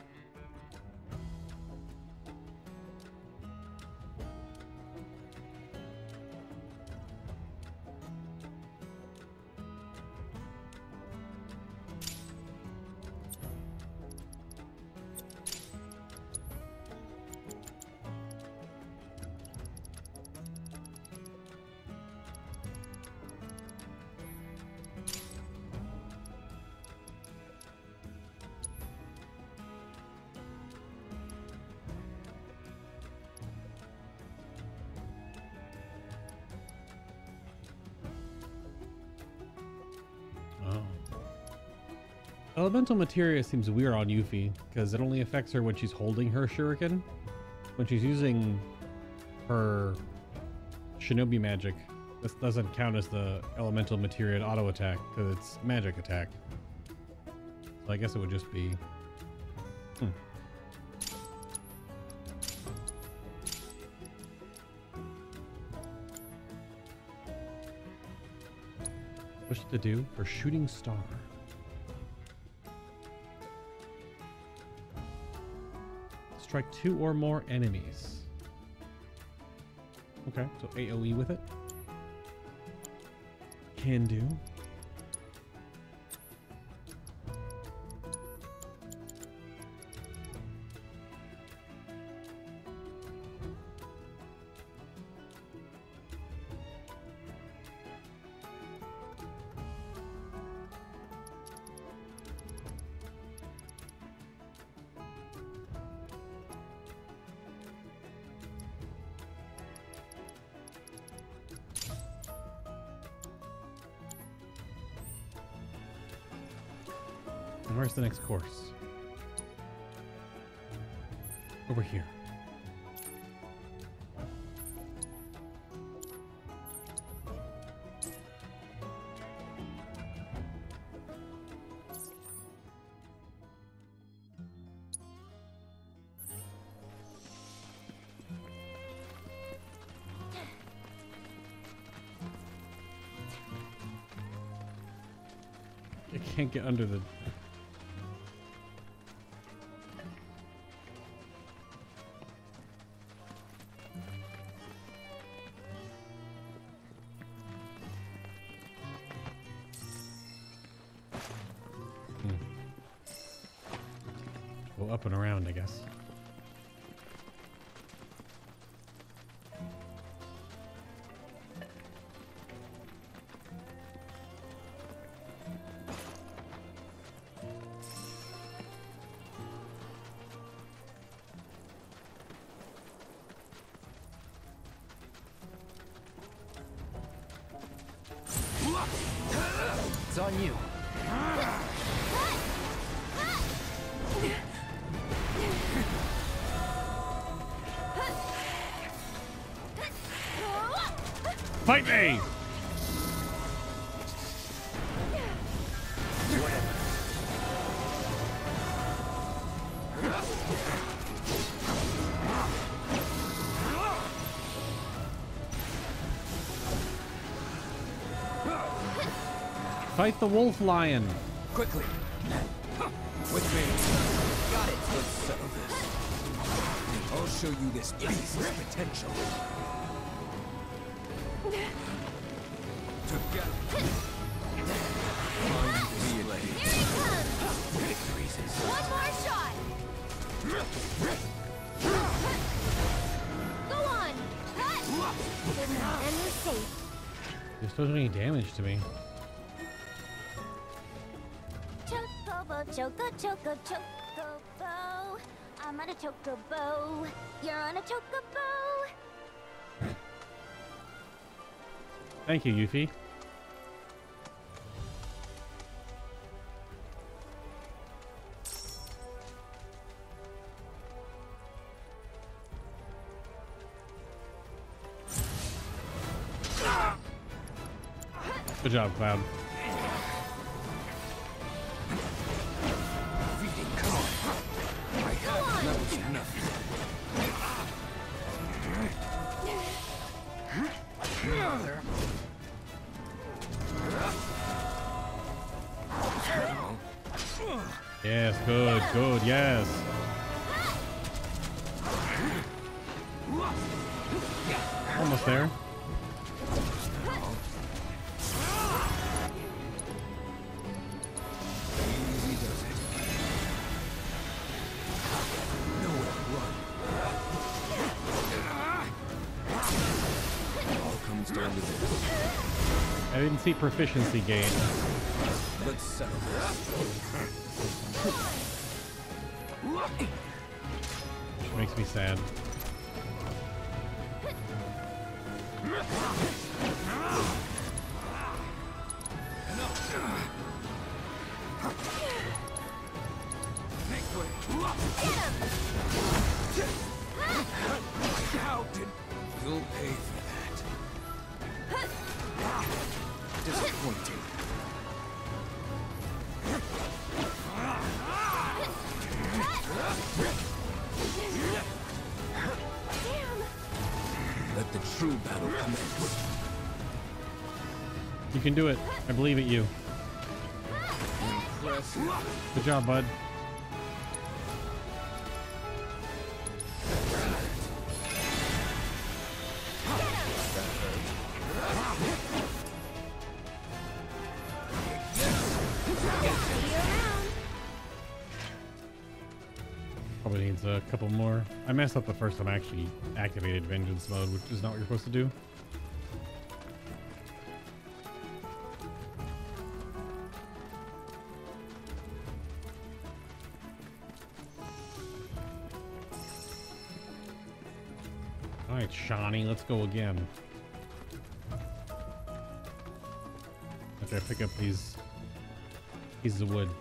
Elemental materia seems weird on Yuffie because it only affects her when she's holding her shuriken. When she's using her shinobi magic, this doesn't count as the elemental materia auto attack because it's magic attack. So I guess it would just be... Push to do for shooting star. Strike 2 or more enemies. Okay, so AoE with it. Can do. And where's the next course? Over here. can't get under the... Go up and around, I guess. It's on you. Fight me! Fight the wolf lion. Quickly. With me. Got it. Let's settle this. I'll show you this beast's potential. Together. Here he comes! One more shot! Go on! Good night, and we're safe. You're still doing any damage to me. Chocobo, choco, choco, chocobo. I'm on a chocobo. You're on a chocobo. Thank you, Yuffie. Good job, Cloud. Come on. I have levels nothing. Yes, good, good, yes. Almost there. Easy does it. Nowhere to run. All comes down to this. I didn't see proficiency gain. Let's settle Makes me sad. You'll pay for that. Disappointing. Let the true battle commence. You can do it. I believe in you. Impressive. Good job, bud. Probably needs a couple more. I messed up the first time I actually activated vengeance mode, which is not what you're supposed to do. All right, Shawnee, let's go again. After I pick up these pieces of wood.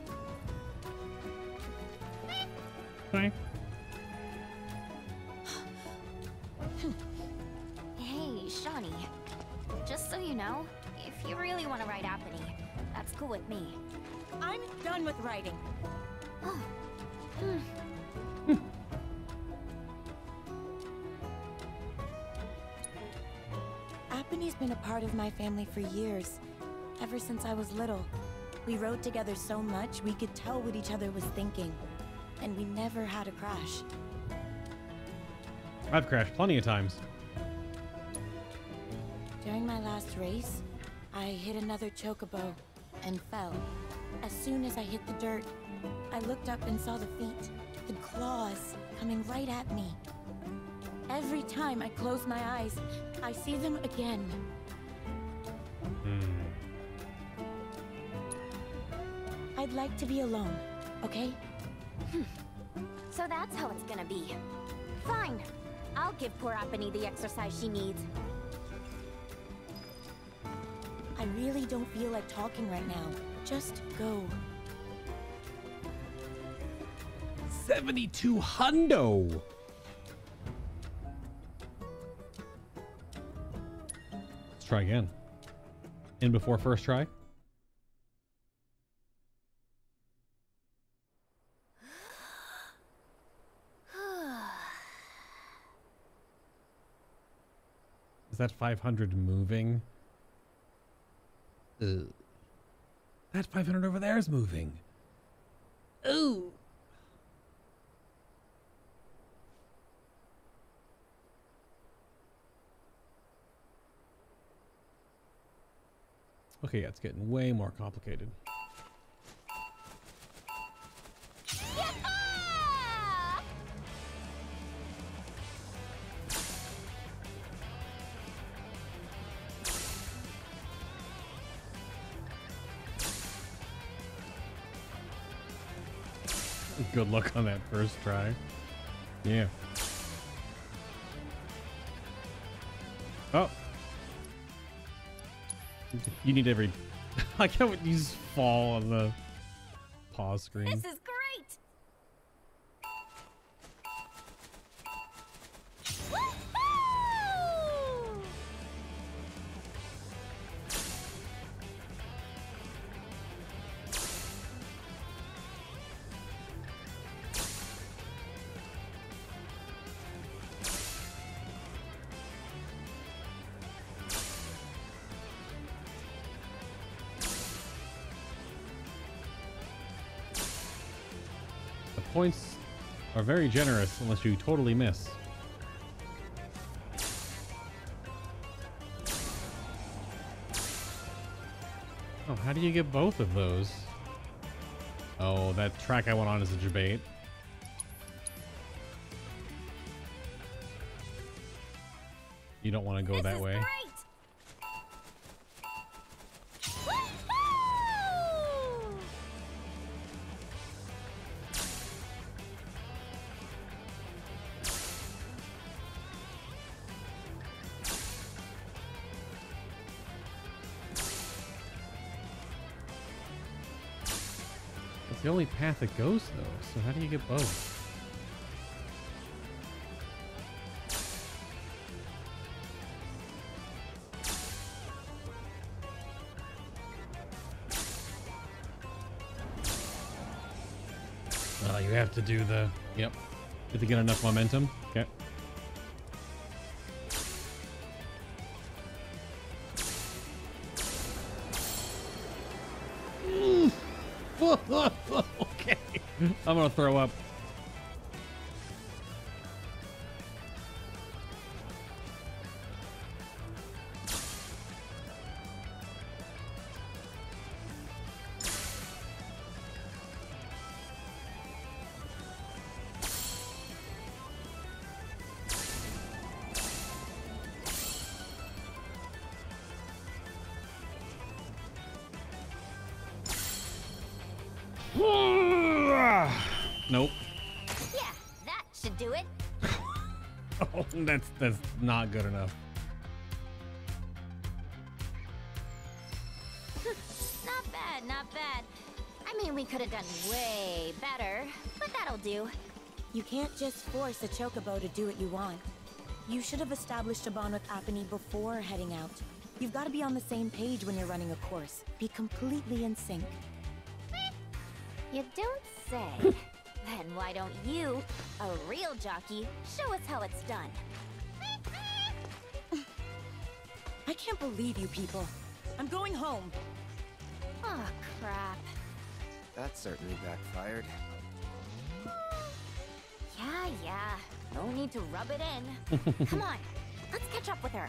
Okay. Hey, Shawnee. Just so you know, if you really want to ride Apony, that's cool with me. I'm done with writing. Oh. Apony's been a part of my family for years, ever since I was little. We rode together so much, we could tell what each other was thinking. And we never had a crash. I've crashed plenty of times. During my last race, I hit another chocobo and fell. As soon as I hit the dirt, I looked up and saw the feet, the claws, coming right at me. Every time I close my eyes, I see them again. I'd like to be alone, okay? So that's how it's gonna be. Fine. I'll give poor Appanee the exercise she needs. I really don't feel like talking right now. Just go. 72 hundo. Let's try again. In before first try. Is that 500 moving? That 500 over there is moving. Ooh. Okay, yeah, it's getting way more complicated. Good luck on that first try. Yeah. Oh. You need every... I can't you just fall on the pause screen. This is great! Woohoo! Points are very generous unless you totally miss. Oh, how do you get both of those? Oh, that track I went on is a debate. You don't want to go that way. Great. It's the only path it goes, though, so how do you get both? Oh, you have to do the... Yep. You have to get enough momentum. Okay. Okay. I'm gonna throw up. Nope. Yeah, that should do it. Oh, that's not good enough. Not bad, not bad. I mean, we could have done way better, but that'll do. You can't just force a chocobo to do what you want. You should have established a bond with Appanee before heading out. You've got to be on the same page when you're running a course. Be completely in sync. You don't say. Then why don't you, a real jockey, show us how it's done? I can't believe you people. I'm going home. Oh, crap. That certainly backfired. Yeah. No need to rub it in. Come on, let's catch up with her.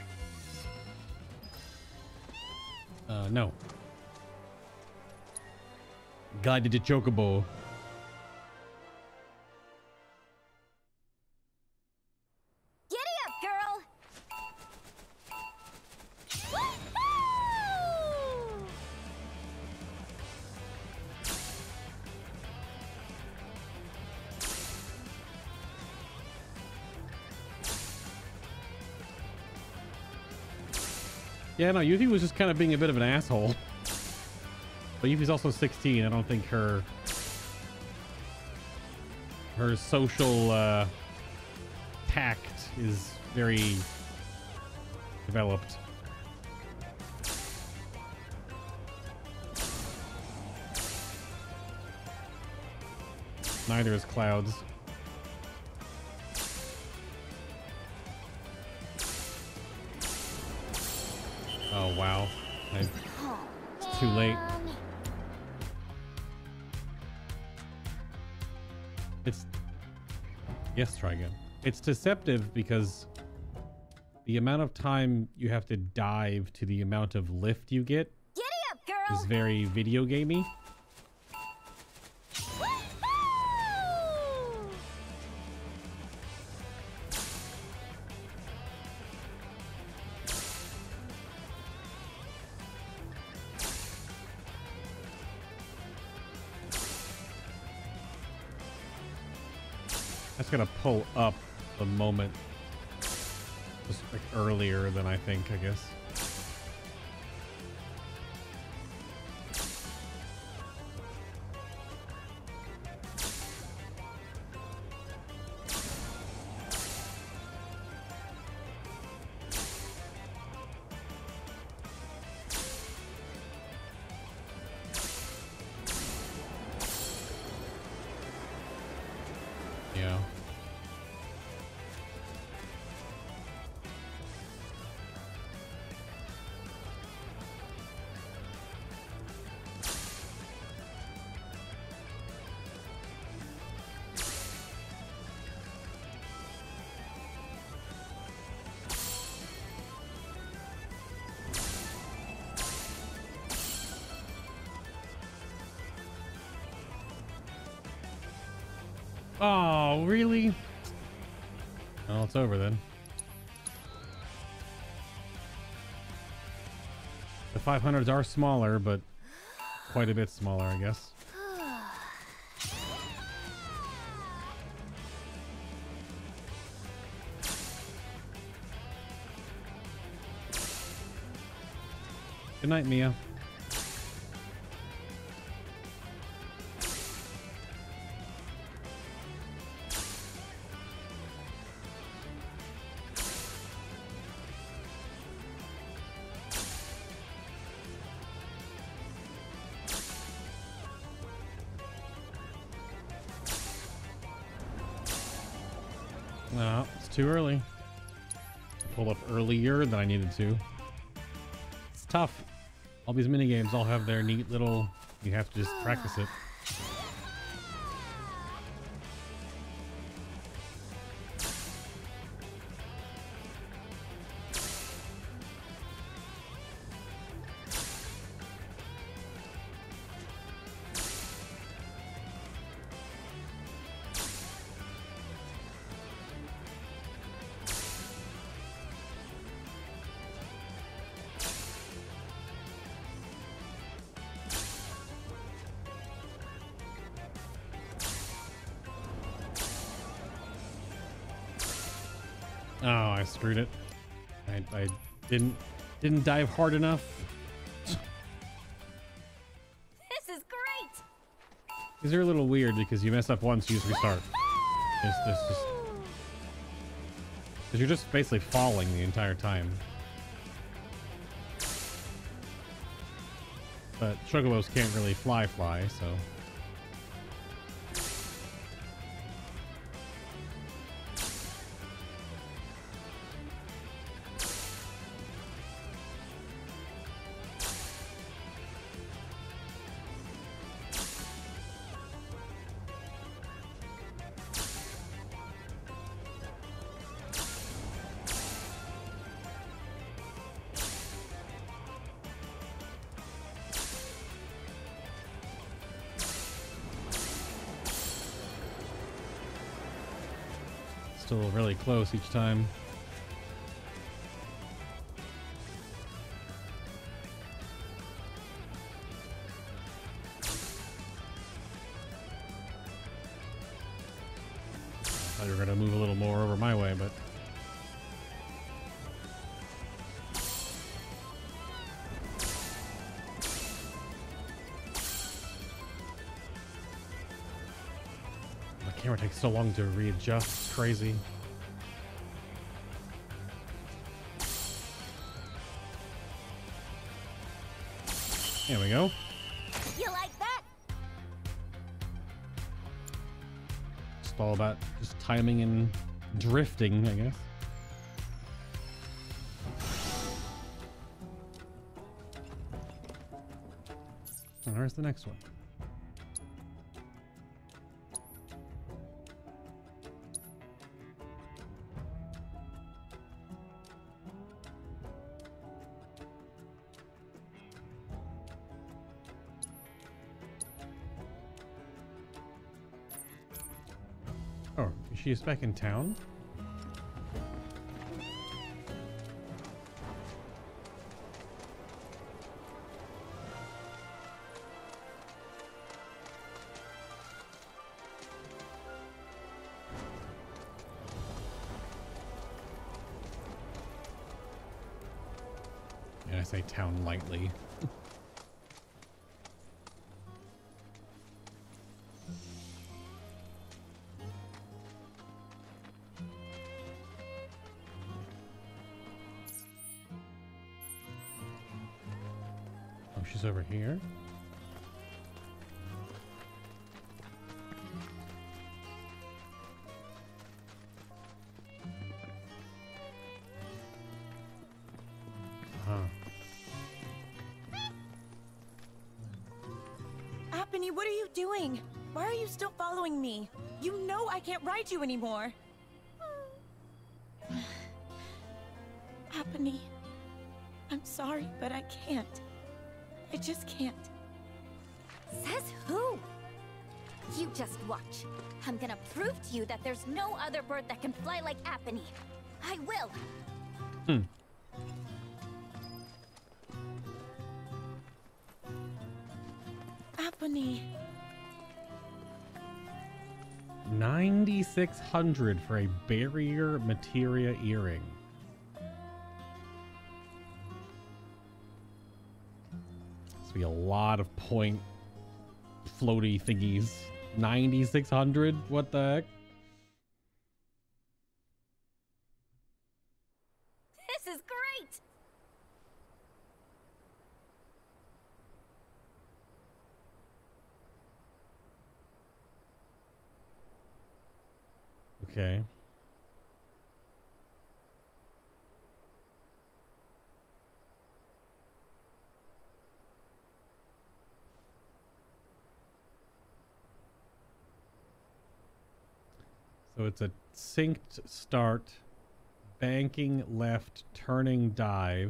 No. Guided to Chocobo. Giddy up, girl! Woo-hoo! Yeah, no, Yuffie was just kind of being a bit of an asshole. But Yuffie's also 16. I don't think her social tact is very developed. Neither is Cloud's. Oh wow. It's too late. Yes, try again. It's deceptive because the amount of time you have to dive to the amount of lift you get Giddy up, girl! is very video gamey. Woo-hoo! That's gonna pull up the moment just like earlier than I think, I guess. Yeah. Oh, really? Well, it's over then. The 500s are smaller, but quite a bit smaller, I guess. Good night, Mia. No, it's too early. I pulled up earlier than I needed to. It's tough. All these mini games all have their neat little. You have to just practice it. Oh, I screwed it. I didn't dive hard enough. This is great! These are a little weird because you mess up once, you just restart. It's just because you're just basically falling the entire time. But chocobos can't really fly, so. still really close each time. Thought you were gonna move a little more over my way, but the camera takes so long to readjust. It's crazy. There we go. You like that? It's all about just timing and drifting, I guess. And where's the next one? Oh, she's back in town? And I say town lightly. Oh, she's over here. Huh. Apony, what are you doing? Why are you still following me? You know I can't ride you anymore. Apony, I'm sorry, but I can't. I just can't. Says who? You just watch. I'm gonna prove to you that there's no other bird that can fly like Apony. I will. Apony. 9,600 for a barrier materia earring. This will be a lot of point floaty thingies. 9,600? What the heck? This is great. Okay. So it's a synced start, banking left, turning dive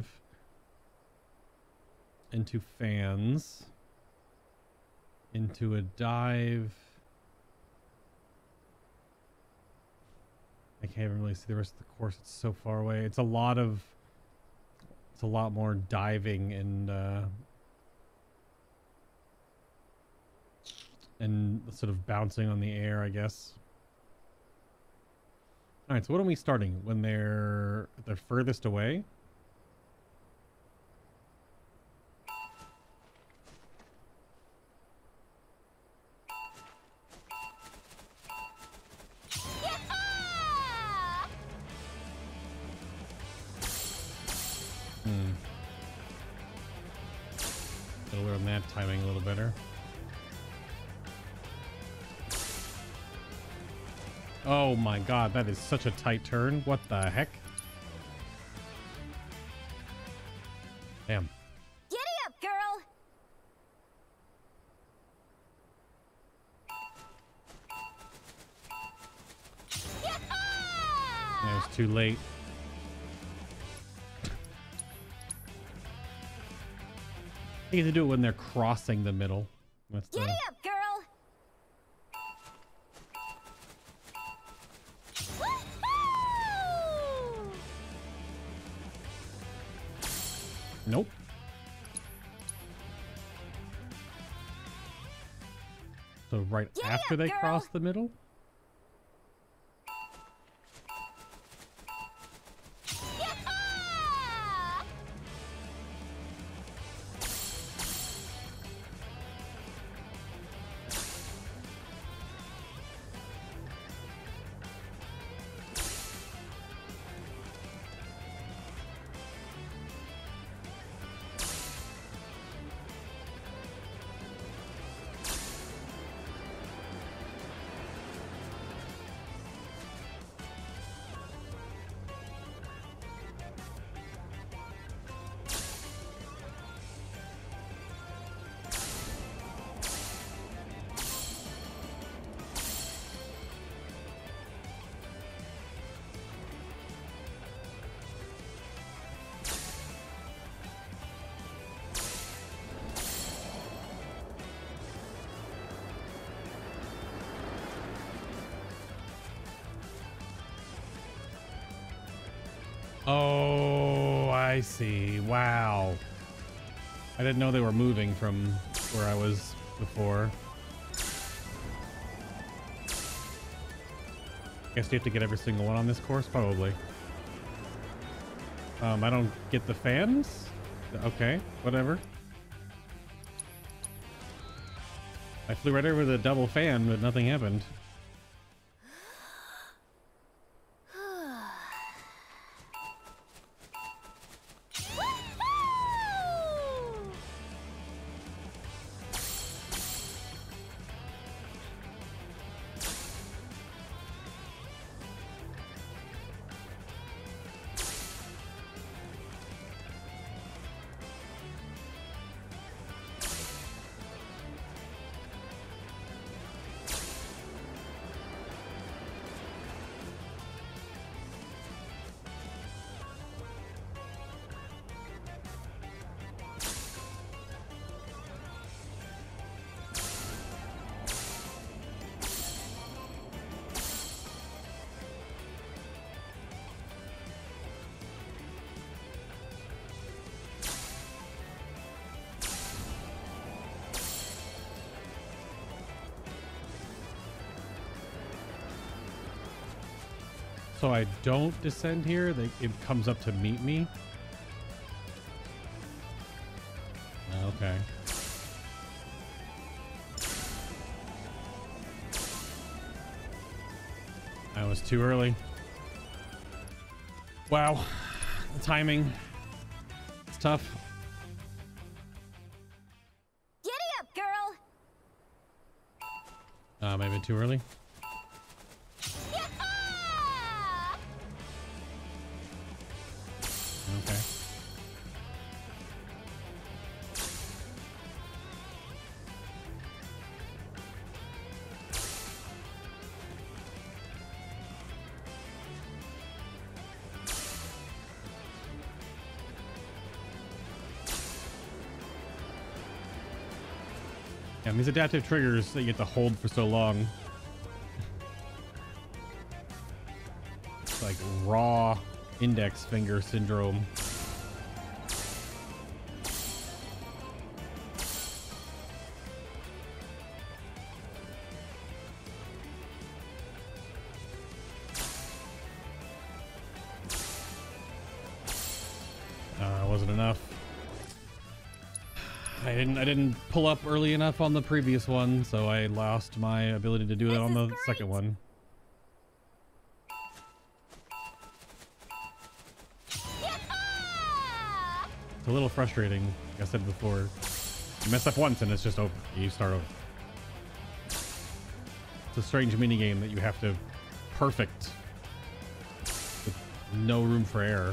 into fans, into a dive. I can't even really see the rest of the course. It's so far away. It's a lot more diving and sort of bouncing on the air, I guess. All right, so what are we starting when they're furthest away? Gotta learn that timing a little better. Oh my god, that is such a tight turn. What the heck? Damn. Giddy up, girl. It was too late. You get to do it when they're crossing the middle. That's Giddy up, girl. Nope. So right after they cross the middle? Oh, I see. Wow. I didn't know they were moving from where I was before. Guess you have to get every single one on this course, probably. I don't get the fans? Okay, whatever. I flew right over the double fan, but nothing happened. So I don't descend here, it comes up to meet me. Okay. I was too early. Wow. The timing. It's tough. Giddy up, girl. Maybe too early. Okay. Yeah, these adaptive triggers that you get to hold for so long. It's like raw index finger syndrome. Wasn't enough. I didn't pull up early enough on the previous one, so I lost my ability to do that on the second one. It's a little frustrating. Like I said before, you mess up once and it's just over. You start over. It's a strange mini game that you have to perfect with no room for error.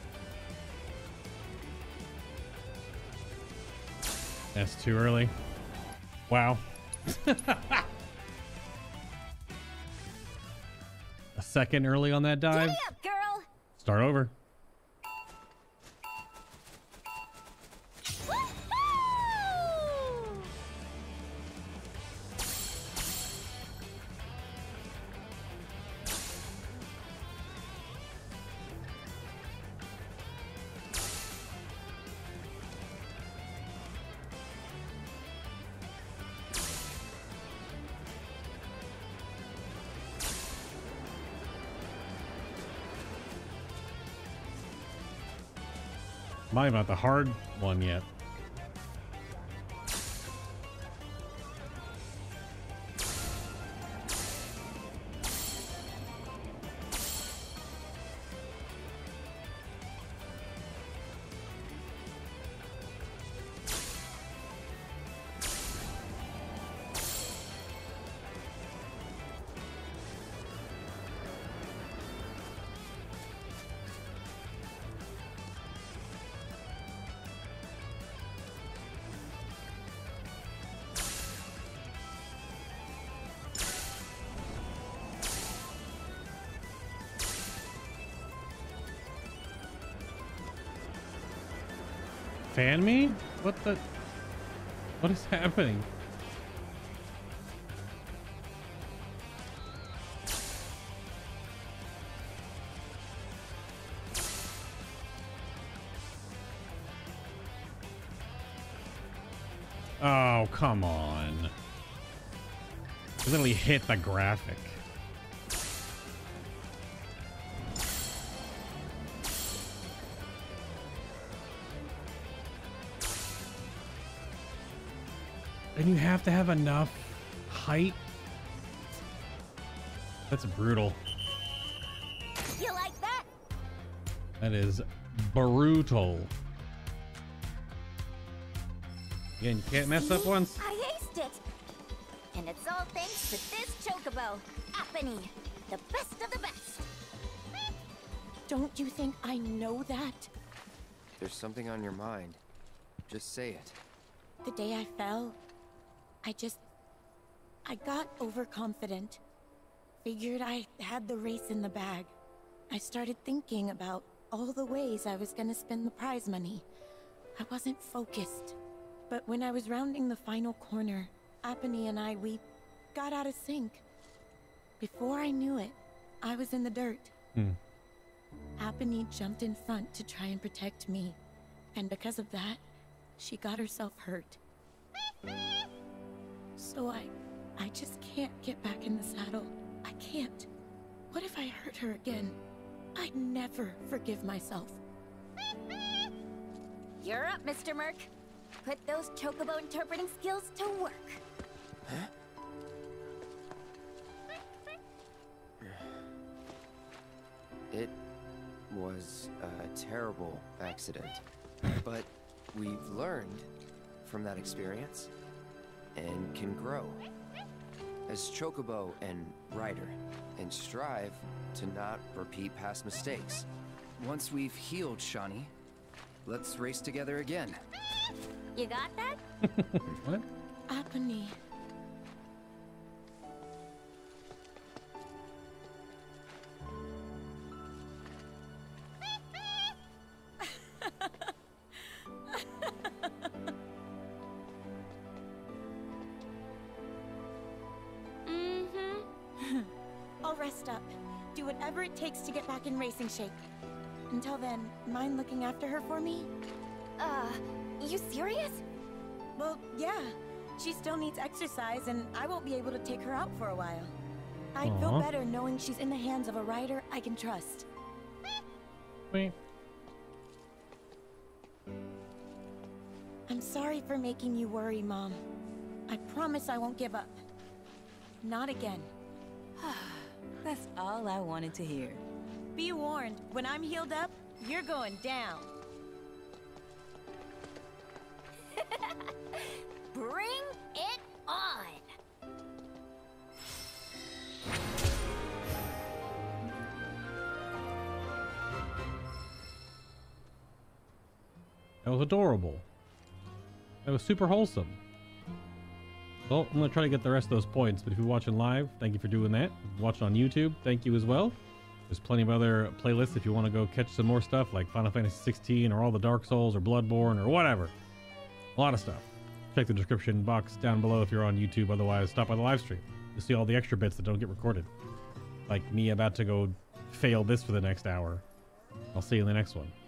That's too early. Wow. A second early on that dive. Giddy up, girl. Start over. Woohoo! Mine not the hard one yet. Fan me? What is happening? Oh, come on. It literally hit the graphic. And you have to have enough height. That's brutal. You like that? That is brutal. Again, you can't mess up once. I aced it. And it's all thanks to this chocobo, Apony, the best of the best. Don't you think I know that? There's something on your mind. Just say it. The day I fell, I got overconfident. Figured I had the race in the bag. I started thinking about all the ways I was gonna spend the prize money. I wasn't focused. But when I was rounding the final corner, Apony and we got out of sync. Before I knew it, I was in the dirt. Apony jumped in front to try and protect me. And because of that, she got herself hurt. So I just can't get back in the saddle. I can't. What if I hurt her again? I'd never forgive myself. You're up, Mr. Merc. Put those chocobo interpreting skills to work. Huh? It was a terrible accident, but we've learned from that experience and can grow as chocobo and rider and strive to not repeat past mistakes. Once we've healed, Shani, let's race together again. You got that? What? Apony. I'll rest up. Do whatever it takes to get back in racing shape. Until then, mind looking after her for me? You serious? Well, yeah. She still needs exercise, and I won't be able to take her out for a while. I'd feel better knowing she's in the hands of a rider I can trust. Wait. I'm sorry for making you worry, Mom. I promise I won't give up. Not again. That's all I wanted to hear. Be warned, when I'm healed up, you're going down. Bring it on! That was adorable. That was super wholesome. Well, I'm going to try to get the rest of those points, but if you're watching live, thank you for doing that. If you're watching on YouTube, thank you as well. There's plenty of other playlists if you want to go catch some more stuff like Final Fantasy 16 or all the Dark Souls or Bloodborne or whatever. A lot of stuff. Check the description box down below if you're on YouTube. Otherwise, stop by the live stream. You'll see all the extra bits that don't get recorded. Like me about to go fail this for the next hour. I'll see you in the next one.